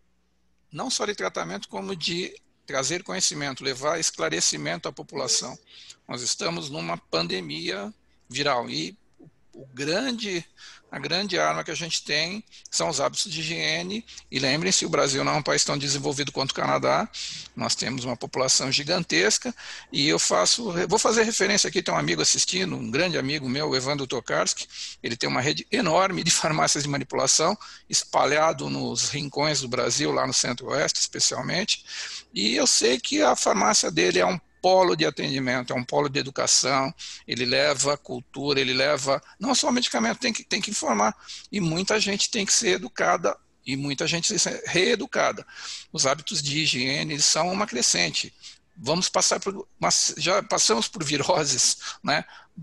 Speaker 4: não só de tratamento, como de trazer conhecimento, levar esclarecimento à população. Nós estamos numa pandemia viral e o grande, a grande arma que a gente tem são os hábitos de higiene. E lembrem-se, o Brasil não é um país tão desenvolvido quanto o Canadá. Nós temos uma população gigantesca e eu faço, vou fazer referência aqui, tem um amigo assistindo, um grande amigo meu, o Evandro Tokarski. Ele tem uma rede enorme de farmácias de manipulação espalhado nos rincões do Brasil, lá no Centro-Oeste especialmente. E eu sei que a farmácia dele é um polo de atendimento, é um polo de educação, ele leva cultura, ele leva, não só medicamento, tem que, tem que informar, e muita gente tem que ser educada, e muita gente tem que ser reeducada. Os hábitos de higiene eles são uma crescente, vamos passar por, mas já passamos por viroses, né?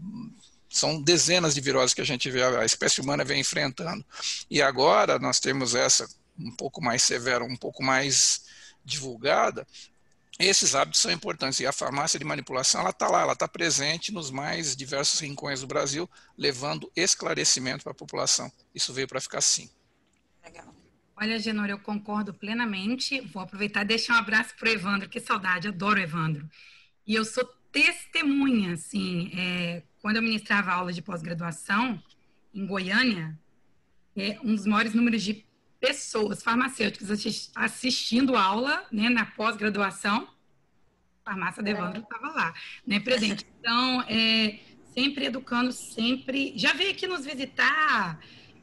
Speaker 4: São dezenas de viroses que a gente vê, a espécie humana vem enfrentando, e agora nós temos essa um pouco mais severa, um pouco mais divulgada. Esses hábitos são importantes e a farmácia de manipulação ela está lá, ela está presente nos mais diversos rincões do Brasil, levando esclarecimento para a população. Isso veio para ficar assim.
Speaker 3: Legal. Olha, Genor, eu concordo plenamente. Vou aproveitar e deixar um abraço para o Evandro, que saudade, adoro o Evandro. E eu sou testemunha, assim, é, quando eu ministrava aula de pós-graduação em Goiânia, é, um dos maiores números de pessoas farmacêuticas assistindo aula, né, na pós-graduação, a farmácia de Evandro estava lá, né, presente. Então, é, sempre educando, sempre... Já veio aqui nos visitar,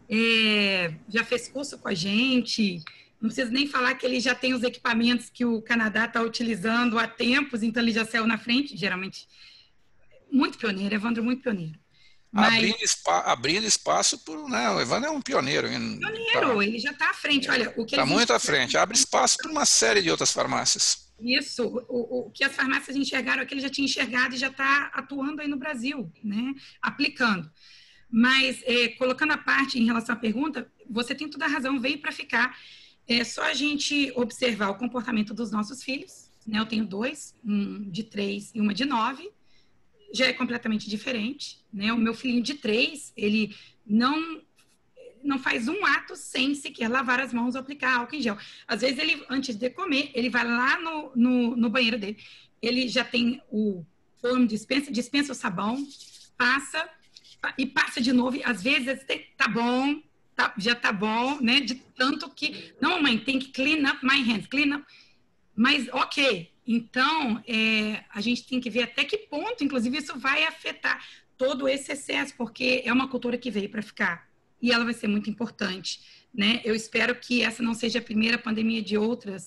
Speaker 3: é, já fez curso com a gente, não preciso nem falar que ele já tem os equipamentos que o Canadá está utilizando há tempos, então ele já saiu na frente, geralmente. Muito pioneiro, Evandro, muito pioneiro.
Speaker 4: Mas... Abrindo, espa abrindo espaço por... Né, o Evandro é um pioneiro.
Speaker 3: Pioneiro, tá, ele já está à frente. Olha, o que
Speaker 4: está muito à frente. Abre espaço para uma série de outras farmácias.
Speaker 3: Isso. O, o que as farmácias enxergaram é que ele já tinha enxergado e já está atuando aí no Brasil, né? Aplicando. Mas, é, colocando a parte em relação à pergunta, você tem toda a razão, veio para ficar. É só a gente observar o comportamento dos nossos filhos. Né? Eu tenho dois, um de três e uma de nove. Já é completamente diferente, né? O meu filhinho de três, ele não, não faz um ato sem sequer lavar as mãos ou aplicar álcool em gel. Às vezes, ele, antes de comer, ele vai lá no, no, no banheiro dele, ele já tem o forno, dispensa, dispensa o sabão, passa e passa de novo. Às vezes, tá bom, tá, já tá bom, né? De tanto que, não, mãe, tem que clean up my hands, clean up, mas ok. Então, é, a gente tem que ver até que ponto, inclusive, isso vai afetar todo esse excesso, porque é uma cultura que veio para ficar e ela vai ser muito importante, né? Eu espero que essa não seja a primeira pandemia de outras,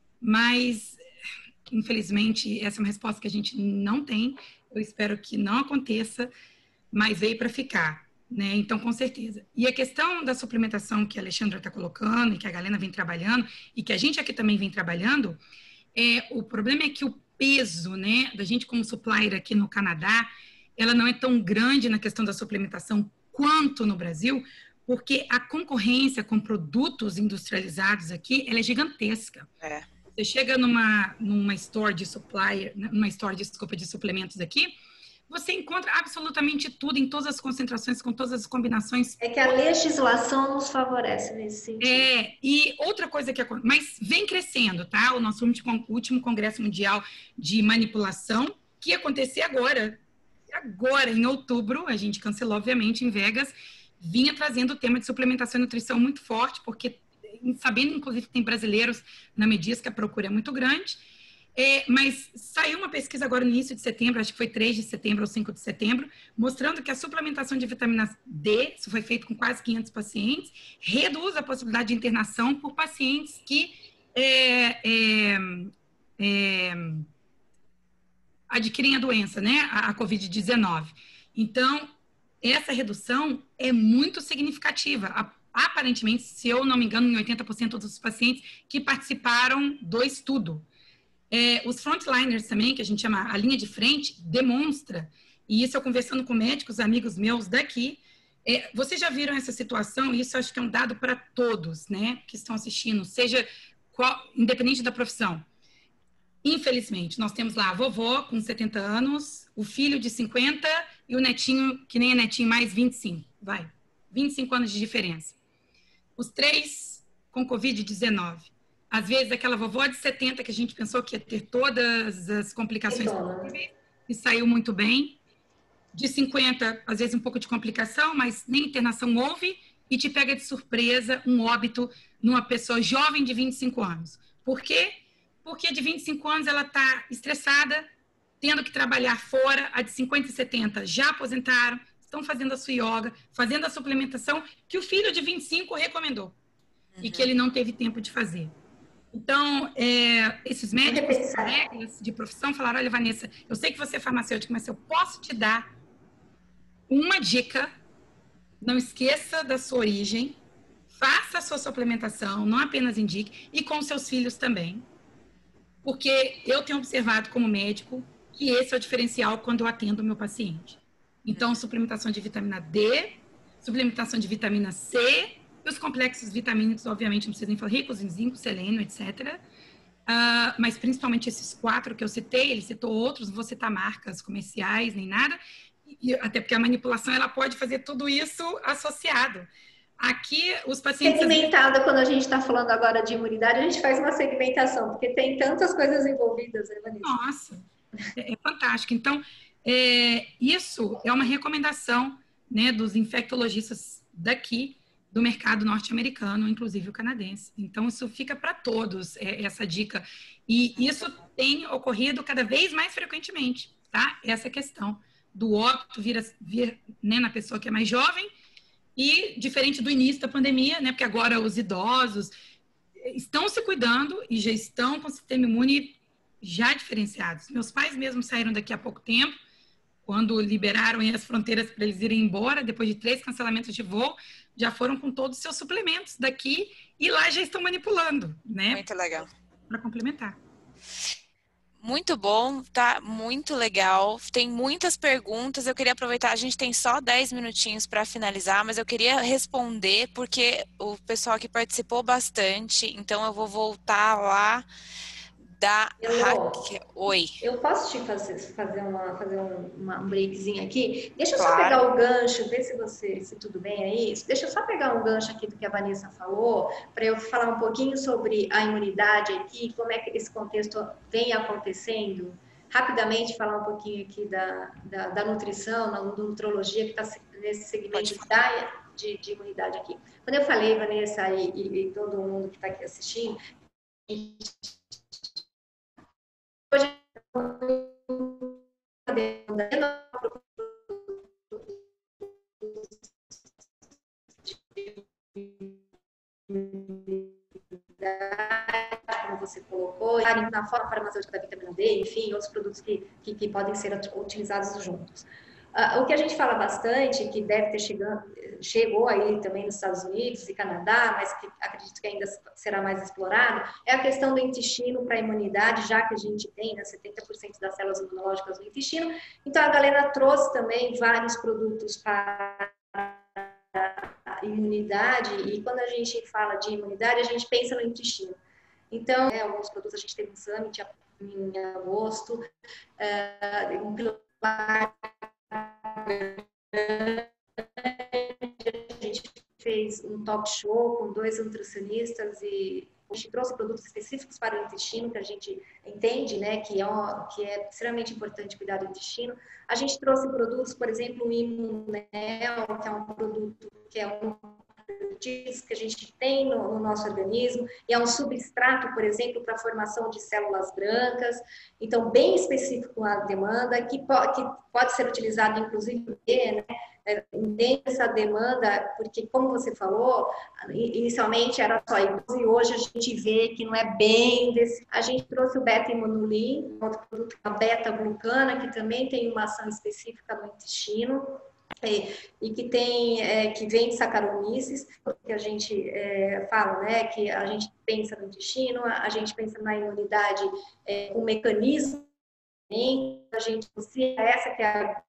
Speaker 3: mas, infelizmente, essa é uma resposta que a gente não tem. Eu espero que não aconteça, mas veio para ficar, né? Então, com certeza. E a questão da suplementação que a Alexandra está colocando e que a Galena vem trabalhando e que a gente aqui também vem trabalhando, É, o problema é que o peso, né, da gente como supplier aqui no Canadá, ela não é tão grande na questão da suplementação quanto no Brasil, porque a concorrência com produtos industrializados aqui, ela é gigantesca.
Speaker 2: É.
Speaker 3: Você chega numa, numa store de supplier, numa store, desculpa, de suplementos aqui, você encontra absolutamente tudo, em todas as concentrações, com todas as combinações.
Speaker 5: É que a legislação nos favorece nesse sentido.
Speaker 3: É, e outra coisa que acontece, mas vem crescendo, tá? O nosso último, último Congresso Mundial de Manipulação, que ia acontecer agora, agora em outubro, a gente cancelou, obviamente, em Vegas, vinha trazendo o tema de suplementação e nutrição muito forte, porque, sabendo, inclusive, que tem brasileiros na Medis, que a procura é muito grande. É, mas saiu uma pesquisa agora no início de setembro, acho que foi três de setembro ou cinco de setembro, mostrando que a suplementação de vitamina D, isso foi feito com quase quinhentos pacientes, reduz a possibilidade de internação por pacientes que é, é, é, adquirem a doença, né, a, a covid dezenove. Então, essa redução é muito significativa. A, aparentemente, se eu não me engano, em oitenta por cento dos pacientes que participaram do estudo. É, os frontliners também, que a gente chama a linha de frente, demonstra, e isso eu conversando com médicos, amigos meus daqui, é, vocês já viram essa situação, e isso acho que é um dado para todos, né, que estão assistindo, seja qual, independente da profissão. Infelizmente, nós temos lá a vovó com setenta anos, o filho de cinquenta e o netinho, que nem é netinho, mais vinte e cinco, vai, vinte e cinco anos de diferença. Os três com covid dezenove. Às vezes, aquela vovó de setenta que a gente pensou que ia ter todas as complicações possíveis e saiu muito bem. De cinquenta, às vezes um pouco de complicação, mas nem internação houve, e te pega de surpresa um óbito numa pessoa jovem de vinte e cinco anos. Por quê? Porque de vinte e cinco anos ela está estressada, tendo que trabalhar fora, a de cinquenta e setenta já aposentaram, estão fazendo a sua yoga, fazendo a suplementação que o filho de vinte e cinco recomendou, uhum. e que ele não teve tempo de fazer. Então, é, esses médicos, colegas de profissão falaram, olha, Vanessa, eu sei que você é farmacêutica, mas eu posso te dar uma dica, não esqueça da sua origem, faça a sua suplementação, não apenas indique, e com seus filhos também. Porque eu tenho observado como médico que esse é o diferencial quando eu atendo o meu paciente. Então, suplementação de vitamina D, suplementação de vitamina C, e os complexos vitamínicos, obviamente, não precisa nem falar, ricos em zinco, selênio, etcétera. Uh, mas principalmente esses quatro que eu citei, ele citou outros, não vou citar marcas comerciais nem nada, e, até porque a manipulação ela pode fazer tudo isso associado. Aqui, os pacientes...
Speaker 5: Segmentada, quando a gente está falando agora de imunidade, a gente faz uma segmentação, porque tem tantas coisas envolvidas, né, Vanessa?
Speaker 3: Nossa, é, é fantástico. Então, é, isso é uma recomendação, né, dos infectologistas daqui, do mercado norte-americano, inclusive o canadense. Então, isso fica para todos, é, essa dica. E isso tem ocorrido cada vez mais frequentemente, tá? Essa questão do óbito vir, vir né, na pessoa que é mais jovem, e diferente do início da pandemia, né? Porque agora os idosos estão se cuidando e já estão com o sistema imune já diferenciados. Meus pais mesmo saíram daqui a pouco tempo, quando liberaram as fronteiras para eles irem embora, depois de três cancelamentos de voo, já foram com todos os seus suplementos daqui e lá já estão manipulando, né?
Speaker 2: Muito legal.
Speaker 3: Para complementar.
Speaker 2: Muito bom, tá muito legal. Tem muitas perguntas. Eu queria aproveitar, a gente tem só dez minutinhos para finalizar, mas eu queria responder porque o pessoal aqui participou bastante, então eu vou voltar lá da Raquel. Oi.
Speaker 5: Eu posso te fazer, fazer, uma, fazer um, uma, um breakzinho aqui? Deixa eu
Speaker 2: claro.
Speaker 5: só pegar o gancho, ver se você, se tudo bem aí. Deixa eu só pegar um gancho aqui do que a Vanessa falou, para eu falar um pouquinho sobre a imunidade aqui, como é que esse contexto vem acontecendo. Rapidamente falar um pouquinho aqui da, da, da nutrição, da nutrologia, que está nesse segmento da, de, de imunidade aqui. Quando eu falei, Vanessa, e, e, e todo mundo que está aqui assistindo, hoje como você colocou, na forma farmacêutica da vitamina D, enfim, outros produtos que, que, que podem ser utilizados juntos. Uh, o que a gente fala bastante, que deve ter chegado, chegou aí também nos Estados Unidos e Canadá, mas que acredito que ainda será mais explorado, é a questão do intestino para a imunidade, já que a gente tem, né, setenta por cento das células imunológicas no intestino. Então, a galera trouxe também vários produtos para a imunidade, e quando a gente fala de imunidade, a gente pensa no intestino. Então, né, alguns produtos a gente teve um summit em agosto, uh, um pilar. A gente fez um talk show com dois nutricionistas e a gente trouxe produtos específicos para o intestino, que a gente entende, né, que é, um, que é extremamente importante cuidar do intestino. A gente trouxe produtos, por exemplo, o Imunel, que é um produto que é um que a gente tem no, no nosso organismo, e é um substrato, por exemplo, para a formação de células brancas, então bem específico à demanda, que, po que pode ser utilizado inclusive, né, entende essa demanda, porque como você falou, inicialmente era só isso, e hoje a gente vê que não é bem desse... A gente trouxe o beta-imunolin, outro produto, a beta-glucana, que também tem uma ação específica no intestino, É, e que tem é, que vem de Saccharomyces, que a gente é, fala, né, que a gente pensa no intestino, a gente pensa na imunidade, é, um mecanismo, a gente essa que é a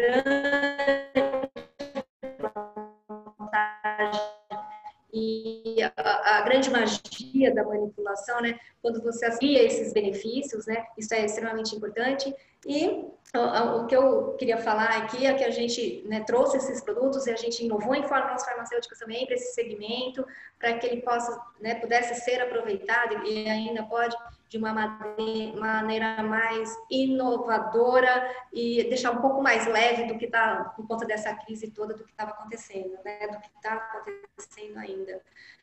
Speaker 5: grande vantagem, e a, a grande magia da manipulação, né? Quando você associa esses benefícios, né? Isso é extremamente importante. E o, o que eu queria falar aqui é que a gente, né, trouxe esses produtos e a gente inovou em fórmulas farmacêuticas também para esse segmento, para que ele possa, né, pudesse ser aproveitado e ainda pode de uma maneira mais inovadora e deixar um pouco mais leve do que está, por conta dessa crise toda, do que estava acontecendo, né? Do que está acontecendo ainda.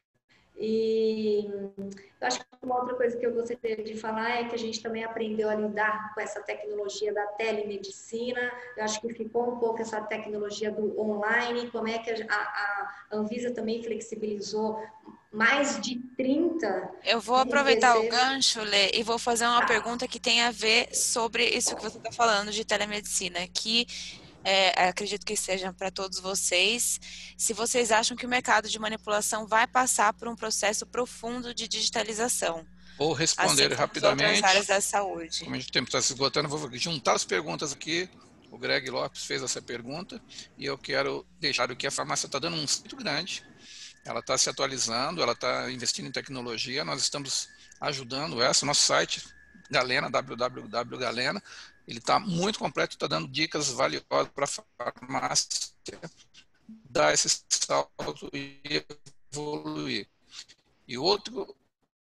Speaker 5: E eu acho que uma outra coisa que eu gostaria de falar é que a gente também aprendeu a lidar com essa tecnologia da telemedicina. Eu acho que ficou um pouco essa tecnologia do online, como é que a, a Anvisa também flexibilizou mais de trinta.
Speaker 2: Eu vou aproveitar o gancho, Lê, e vou fazer uma pergunta que tem a ver sobre isso que você está falando de telemedicina, que é, acredito que seja para todos vocês. Se vocês acham que o mercado de manipulação vai passar por um processo profundo de digitalização.
Speaker 4: Vou responder
Speaker 2: assim
Speaker 4: rapidamente.
Speaker 2: Outras áreas da saúde.
Speaker 4: Como o tempo está se esgotando, vou juntar as perguntas aqui. O Greg Lopes fez essa pergunta e eu quero deixar que a farmácia está dando um salto grande. Ela está se atualizando, ela está investindo em tecnologia, nós estamos ajudando essa. Nosso site, Galena, w w w ponto galena, ele está muito completo, está dando dicas valiosas para a farmácia dar esse salto e evoluir. E outro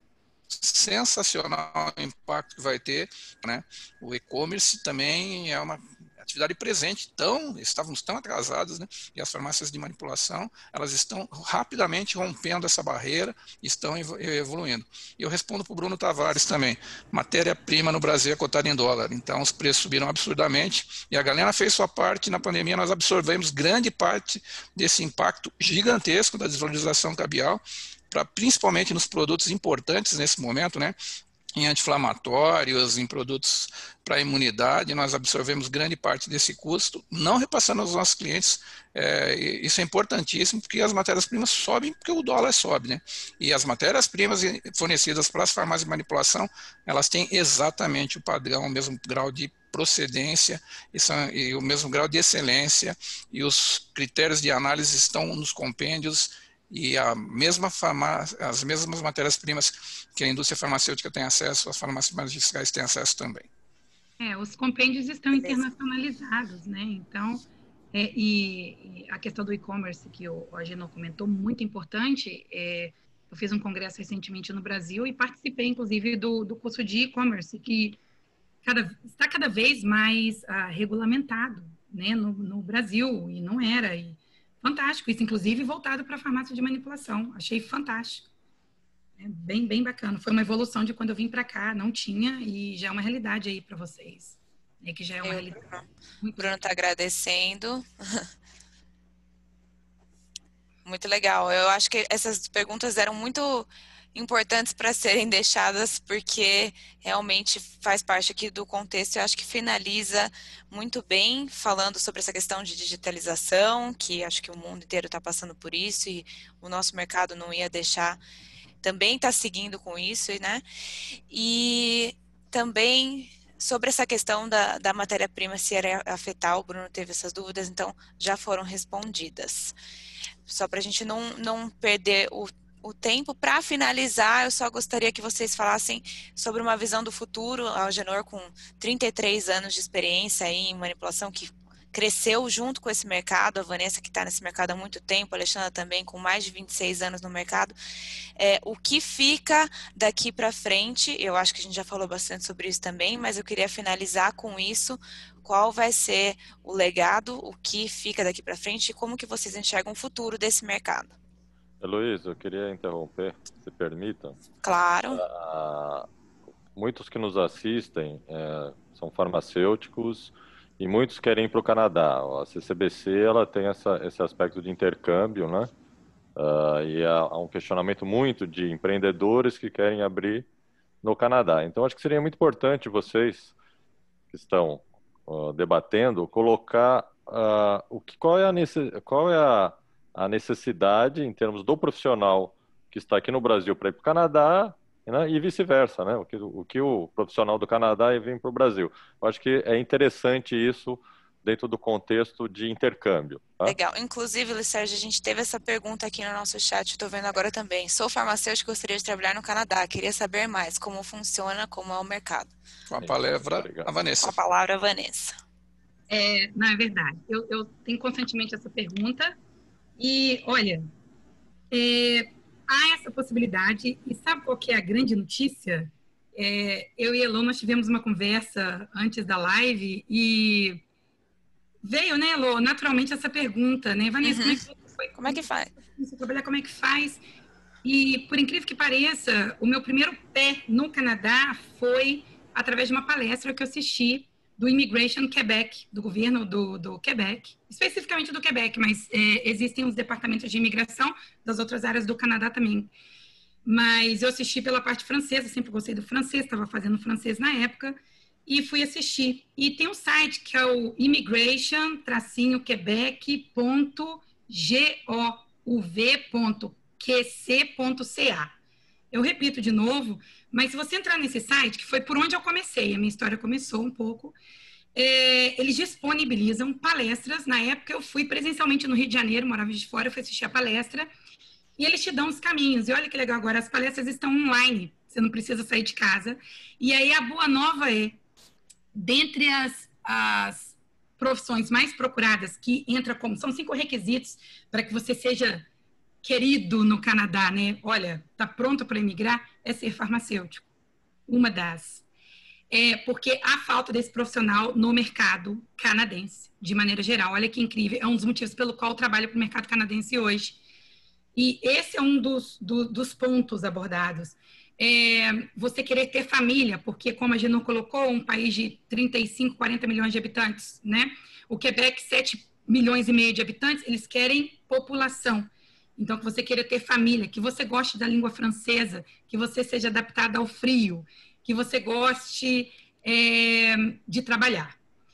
Speaker 4: sensacional impacto que vai ter, né? O e-commerce também é uma atividade presente, tão, estávamos tão atrasados, né? E as farmácias de manipulação, elas estão rapidamente rompendo essa barreira, estão evoluindo. E eu respondo para o Bruno Tavares também, matéria-prima no Brasil é cotada em dólar, então os preços subiram absurdamente, e a Galena fez sua parte na pandemia, nós absorvemos grande parte desse impacto gigantesco da desvalorização cambial, pra, principalmente nos produtos importantes nesse momento, né? Em anti-inflamatórios, em produtos para imunidade, nós absorvemos grande parte desse custo, não repassando aos nossos clientes. É, isso é importantíssimo, porque as matérias-primas sobem porque o dólar sobe, né? E as matérias-primas fornecidas para as farmácias de manipulação, elas têm exatamente o padrão, o mesmo grau de procedência e, são, e o mesmo grau de excelência, e os critérios de análise estão nos compêndios, e a mesma farmácia, as mesmas matérias-primas que a indústria farmacêutica tem acesso, as farmácias magistrais têm acesso também.
Speaker 3: É, os compêndios estão internacionalizados, né? Então, é, e, e a questão do e-commerce que o, o Agenor comentou, muito importante. É, eu fiz um congresso recentemente no Brasil e participei, inclusive, do, do curso de e-commerce, que cada, está cada vez mais ah, regulamentado, né, no, no Brasil, e não era. E, fantástico, isso inclusive voltado para a farmácia de manipulação. Achei fantástico. É bem, bem bacana. Foi uma evolução de quando eu vim para cá, não tinha, e já é uma realidade aí para vocês. É que já é uma
Speaker 2: eu,
Speaker 3: realidade.
Speaker 2: O Bruno está agradecendo. Muito legal. Eu acho que essas perguntas eram muito importantes para serem deixadas, porque realmente faz parte aqui do contexto. Eu acho que finaliza muito bem falando sobre essa questão de digitalização, que acho que o mundo inteiro está passando por isso e o nosso mercado não ia deixar, também está seguindo com isso, né? E também sobre essa questão da, da matéria-prima, se era afetar, o Bruno teve essas dúvidas, então já foram respondidas. Só para a gente não, não perder o o tempo, para finalizar, eu só gostaria que vocês falassem sobre uma visão do futuro. A Agenor, com trinta e três anos de experiência aí em manipulação, que cresceu junto com esse mercado, a Vanessa, que está nesse mercado há muito tempo, a Alexandra também, com mais de vinte e seis anos no mercado. É, o que fica daqui para frente? Eu acho que a gente já falou bastante sobre isso também, mas eu queria finalizar com isso. Qual vai ser o legado, o que fica daqui para frente e como que vocês enxergam o futuro desse mercado?
Speaker 1: Heloísa, eu queria interromper, se permita.
Speaker 2: Claro.
Speaker 1: Ah, muitos que nos assistem é, são farmacêuticos e muitos querem ir para o Canadá. A C C B C ela tem essa, esse aspecto de intercâmbio, né? Ah, e há, há um questionamento muito de empreendedores que querem abrir no Canadá. Então, acho que seria muito importante vocês que estão uh, debatendo colocar uh, o que, qual é a necessidade, qual é a a necessidade em termos do profissional que está aqui no Brasil para ir para o Canadá, né, e vice-versa, né? O que, o que o profissional do Canadá vem para o Brasil. Eu acho que é interessante isso dentro do contexto de intercâmbio. Tá?
Speaker 2: Legal. Inclusive, Luiz Sérgio, a gente teve essa pergunta aqui no nosso chat, estou vendo agora também. Sou farmacêutico e gostaria de trabalhar no Canadá. Queria saber mais como funciona, como é o mercado.
Speaker 4: Com a palavra, a Vanessa.
Speaker 2: Com a palavra, Vanessa.
Speaker 3: É, não, é verdade. Eu, eu tenho constantemente essa pergunta. E, olha, é, há essa possibilidade. E sabe qual que é a grande notícia? É, eu e Elô, nós tivemos uma conversa antes da live e veio, né, Elô, naturalmente essa pergunta, né? Vanessa,
Speaker 2: Uhum.
Speaker 3: como é que foi?
Speaker 2: Como é que faz?
Speaker 3: Você trabalhar, como é que faz? E, por incrível que pareça, o meu primeiro pé no Canadá foi através de uma palestra que eu assisti do Immigration Quebec, do governo do, do Quebec, especificamente do Quebec, mas é, existem os departamentos de imigração das outras áreas do Canadá também. Mas eu assisti pela parte francesa, sempre gostei do francês, estava fazendo francês na época, e fui assistir. E tem um site que é o immigration quebec ponto gov ponto q c ponto c a. Eu repito de novo, mas se você entrar nesse site, que foi por onde eu comecei, a minha história começou um pouco, é, eles disponibilizam palestras. Na época eu fui presencialmente no Rio de Janeiro, morava de fora, eu fui assistir a palestra, e eles te dão os caminhos. E olha que legal, agora as palestras estão online, você não precisa sair de casa. E aí a boa nova é, dentre as, as profissões mais procuradas, que entra como, são cinco requisitos para que você seja querido no Canadá, né? Olha, tá pronto para emigrar, é ser farmacêutico. Uma das. É porque há falta desse profissional no mercado canadense, de maneira geral. Olha que incrível, é um dos motivos pelo qual eu trabalho para o mercado canadense hoje. E esse é um dos, do, dos pontos abordados. É você querer ter família, porque, como a Genu colocou, um país de trinta e cinco, quarenta milhões de habitantes, né? O Quebec, sete milhões e meio de habitantes, eles querem população. Então, que você queira ter família, que você goste da língua francesa, que você seja adaptado ao frio, que você goste é, de trabalhar.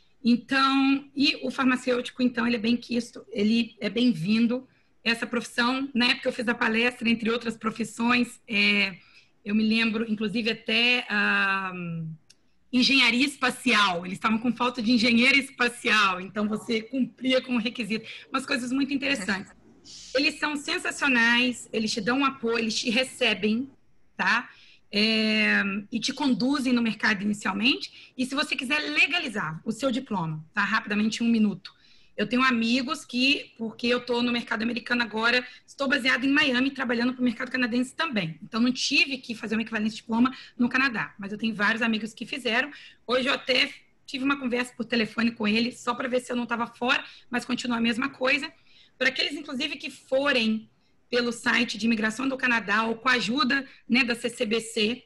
Speaker 3: Então, e o farmacêutico, então, ele é bem quisto, ele é bem-vindo. Essa profissão, na época eu fiz a palestra, entre outras profissões, é, eu me lembro, inclusive, até a engenharia espacial. Eles estavam com falta de engenheiro espacial, então você cumpria com o requisito. Umas coisas muito interessantes. Eles são sensacionais, eles te dão um apoio, eles te recebem, tá? É, e te conduzem no mercado inicialmente. E se você quiser legalizar o seu diploma, tá? Rapidamente, em um minuto. Eu tenho amigos que, porque eu estou no mercado americano agora, estou baseado em Miami, trabalhando para o mercado canadense também. Então, não tive que fazer uma equivalência de diploma no Canadá, mas eu tenho vários amigos que fizeram. Hoje eu até tive uma conversa por telefone com eles, só para ver se eu não estava fora, mas continua a mesma coisa. Para aqueles, inclusive, que forem pelo site de imigração do Canadá ou com a ajuda, né, da C C B C,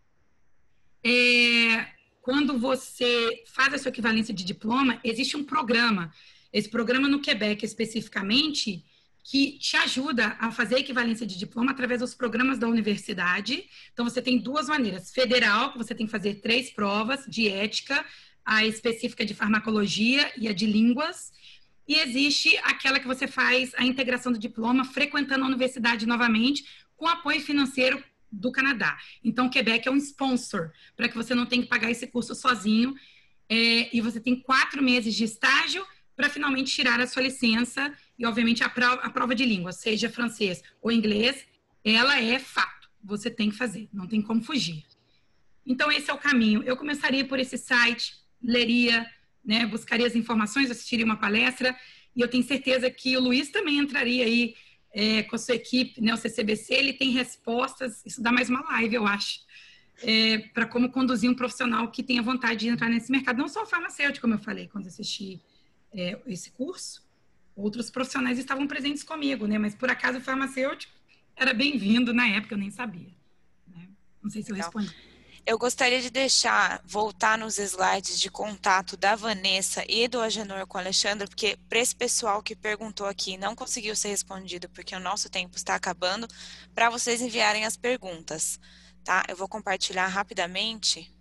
Speaker 3: é, quando você faz a sua equivalência de diploma, existe um programa. Esse programa no Quebec, especificamente, que te ajuda a fazer a equivalência de diploma através dos programas da universidade. Então, você tem duas maneiras. Federal, que você tem que fazer três provas de ética, a específica de farmacologia e a de línguas. E existe aquela que você faz a integração do diploma frequentando a universidade novamente, com apoio financeiro do Canadá. Então, o Quebec é um sponsor, para que você não tenha que pagar esse curso sozinho. É, e você tem quatro meses de estágio para finalmente tirar a sua licença. E, obviamente, a prova, a prova de língua, seja francês ou inglês, ela é fato. Você tem que fazer, não tem como fugir. Então, esse é o caminho. Eu começaria por esse site, leria, né, buscaria as informações, assistiria uma palestra, e eu tenho certeza que o Luiz também entraria aí é, com a sua equipe, né, o C C B C, ele tem respostas, isso dá mais uma live, eu acho, é, para como conduzir um profissional que tenha vontade de entrar nesse mercado, não só o farmacêutico, como eu falei, quando assisti é, esse curso, outros profissionais estavam presentes comigo, né, mas por acaso o farmacêutico era bem-vindo na época, eu nem sabia. Né? Não sei se eu respondi.
Speaker 2: Eu gostaria de deixar, voltar nos slides de contato da Vanessa e do Agenor com o Alexandre, porque para esse pessoal que perguntou aqui não conseguiu ser respondido, porque o nosso tempo está acabando, para vocês enviarem as perguntas, tá? Eu vou compartilhar rapidamente,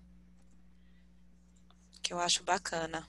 Speaker 2: que eu acho bacana.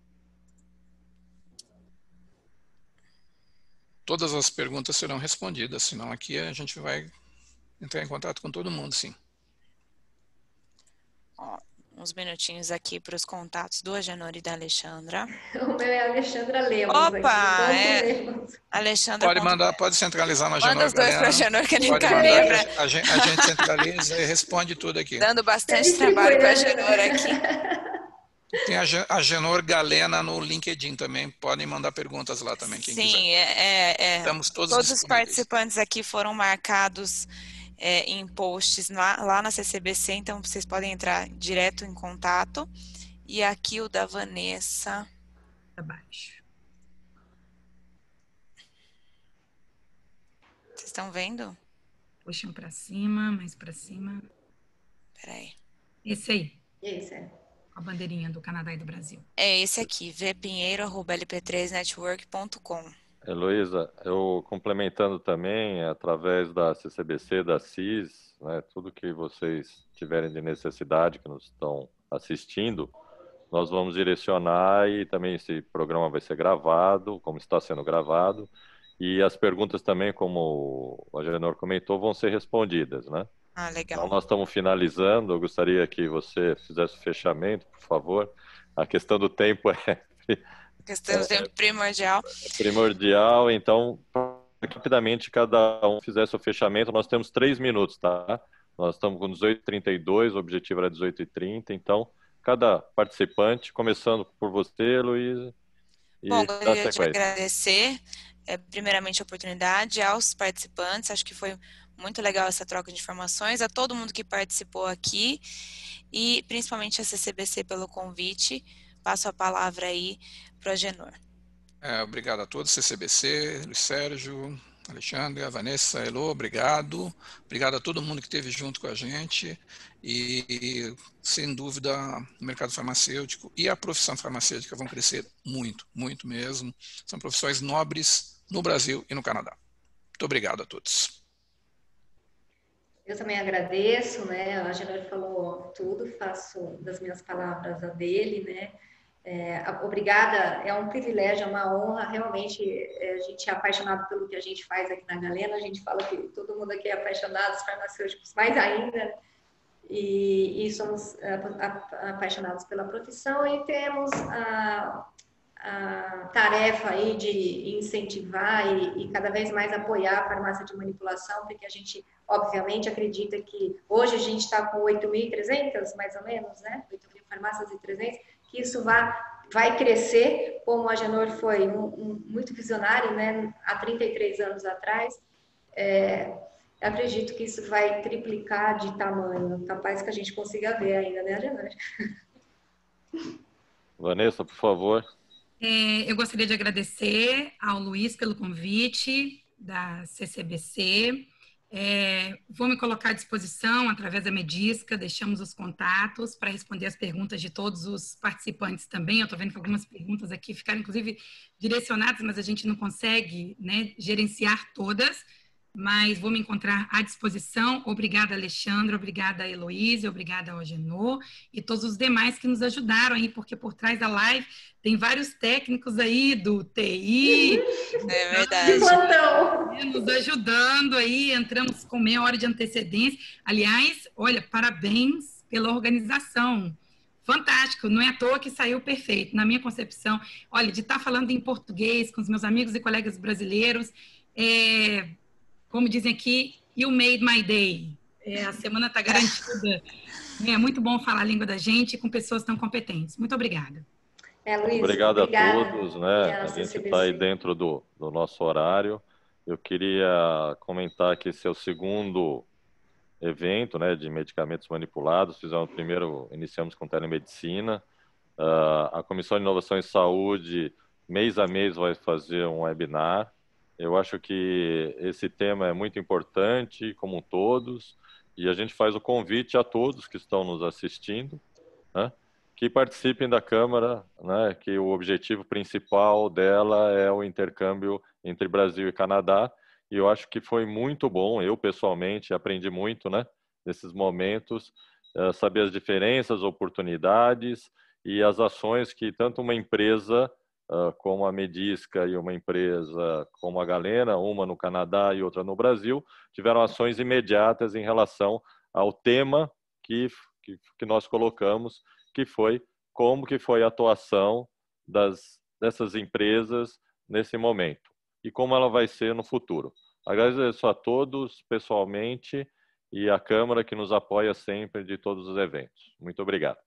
Speaker 4: Todas as perguntas serão respondidas, senão aqui a gente vai entrar em contato com todo mundo, sim.
Speaker 2: Ó, uns minutinhos aqui para os contatos do Agenor e da Alexandra.
Speaker 5: O meu é Alexandra Lemos.
Speaker 2: Opa!
Speaker 5: Aqui,
Speaker 2: é...
Speaker 5: Lemos.
Speaker 2: Alexandra.
Speaker 4: Pode mandar, pode centralizar no Agenor.
Speaker 2: Manda os dois para o Agenor que ele
Speaker 4: pode
Speaker 2: encaminha.
Speaker 4: mandar,
Speaker 2: pra...
Speaker 4: a, gente, a gente centraliza e responde tudo aqui.
Speaker 2: Dando bastante trabalho para o Agenor aqui.
Speaker 4: Tem a Agenor Galena no LinkedIn também, podem mandar perguntas lá também, quem
Speaker 2: Sim,
Speaker 4: quiser.
Speaker 2: Sim, é, é,
Speaker 4: Estamos todos
Speaker 2: todos os participantes aqui foram marcados é, em posts lá, lá na C C B C, então vocês podem entrar direto em contato. E aqui o da Vanessa.
Speaker 3: Abaixo.
Speaker 2: Vocês estão vendo?
Speaker 3: Puxam para cima, mais para cima.
Speaker 2: Peraí.
Speaker 3: Esse aí.
Speaker 5: Esse é.
Speaker 3: A bandeirinha do Canadá e do Brasil.
Speaker 2: É esse aqui, v pinheiro arroba l p três network ponto com.
Speaker 1: Heloísa, eu complementando também, através da C C B C, da C I S, né, tudo que vocês tiverem de necessidade, que nos estão assistindo, nós vamos direcionar e também esse programa vai ser gravado, como está sendo gravado, e as perguntas também, como o Agenor comentou, vão ser respondidas, né?
Speaker 2: Ah, legal.
Speaker 1: Então, nós estamos finalizando. Eu gostaria que você fizesse o fechamento, por favor. A questão do tempo é...
Speaker 2: A questão do tempo primordial.
Speaker 1: É primordial. Então, rapidamente, cada um fizesse o fechamento. Nós temos três minutos, tá? Nós estamos com dezoito e trinta e dois, o objetivo era dezoito e trinta. Então, cada participante, começando por você, Luísa.
Speaker 2: Bom, gostaria de agradecer, é, primeiramente, a oportunidade aos participantes. Acho que foi muito legal essa troca de informações, a todo mundo que participou aqui e principalmente a C C B C pelo convite. Passo a palavra aí para o Agenor.
Speaker 4: É, obrigado a todos, C C B C, Luiz Sérgio, Alexandre, a Vanessa, Elô, obrigado. Obrigado a todo mundo que esteve junto com a gente e, sem dúvida, o mercado farmacêutico e a profissão farmacêutica vão crescer muito, muito mesmo. São profissões nobres no Brasil e no Canadá. Muito obrigado a todos.
Speaker 5: Eu também agradeço, né? O Agenor falou tudo, faço das minhas palavras a dele, né? É, obrigada, é um privilégio, é uma honra, realmente é, a gente é apaixonado pelo que a gente faz aqui na Galena, a gente fala que todo mundo aqui é apaixonado, os farmacêuticos mais ainda, e, e somos apaixonados pela profissão e temos a, a tarefa aí de incentivar e, e cada vez mais apoiar a farmácia de manipulação, porque a gente, obviamente, acredita que hoje a gente está com oito mil e trezentas, mais ou menos, né? oito mil farmácias e trezentas, que isso vai, vai crescer, como o Agenor foi um, um, muito visionário, né? Há trinta e três anos atrás. É, eu acredito que isso vai triplicar de tamanho, capaz que a gente consiga ver ainda, né, Agenor?
Speaker 1: Vanessa, por favor.
Speaker 3: É, eu gostaria de agradecer ao Luiz pelo convite da C C B C. É, vou me colocar à disposição através da Medisca, deixamos os contatos para responder as perguntas de todos os participantes também. Eu estou vendo que algumas perguntas aqui ficaram, inclusive, direcionadas, mas a gente não consegue, né, gerenciar todas. Mas vou me encontrar à disposição. Obrigada, Alexandra, obrigada, Heloísa, obrigada ao Agenor e todos os demais que nos ajudaram aí, porque por trás da live tem vários técnicos aí do T I.
Speaker 2: É verdade.
Speaker 5: De plantão.
Speaker 3: Nos ajudando aí, entramos com meia hora de antecedência. Aliás, olha, parabéns pela organização. Fantástico, não é à toa que saiu perfeito. Na minha concepção, olha, de estar falando em português com os meus amigos e colegas brasileiros, é... como dizem aqui, you made my day. É, a semana está garantida. É muito bom falar a língua da gente com pessoas tão competentes. Muito obrigada.
Speaker 5: É, Luiz,
Speaker 1: Obrigado
Speaker 5: obrigada.
Speaker 1: a todos, né? A gente está aí dentro do, do nosso horário. Eu queria comentar que esse é o segundo evento, né, de medicamentos manipulados. Fizemos o primeiro, iniciamos com telemedicina. Uh, a Comissão de Inovação em Saúde, mês a mês, vai fazer um webinar. Eu acho que esse tema é muito importante, como todos, e a gente faz o convite a todos que estão nos assistindo, né, que participem da Câmara, né, que o objetivo principal dela é o intercâmbio entre Brasil e Canadá, e eu acho que foi muito bom, eu pessoalmente aprendi muito, né, nesses momentos, uh, saber as diferenças, oportunidades e as ações que tanto uma empresa Uh, como a Medisca e uma empresa como a Galena, uma no Canadá e outra no Brasil, tiveram ações imediatas em relação ao tema que, que, que nós colocamos, que foi como que foi a atuação das, dessas empresas nesse momento e como ela vai ser no futuro. Agradeço a todos pessoalmente e a Câmara que nos apoia sempre de todos os eventos. Muito obrigado.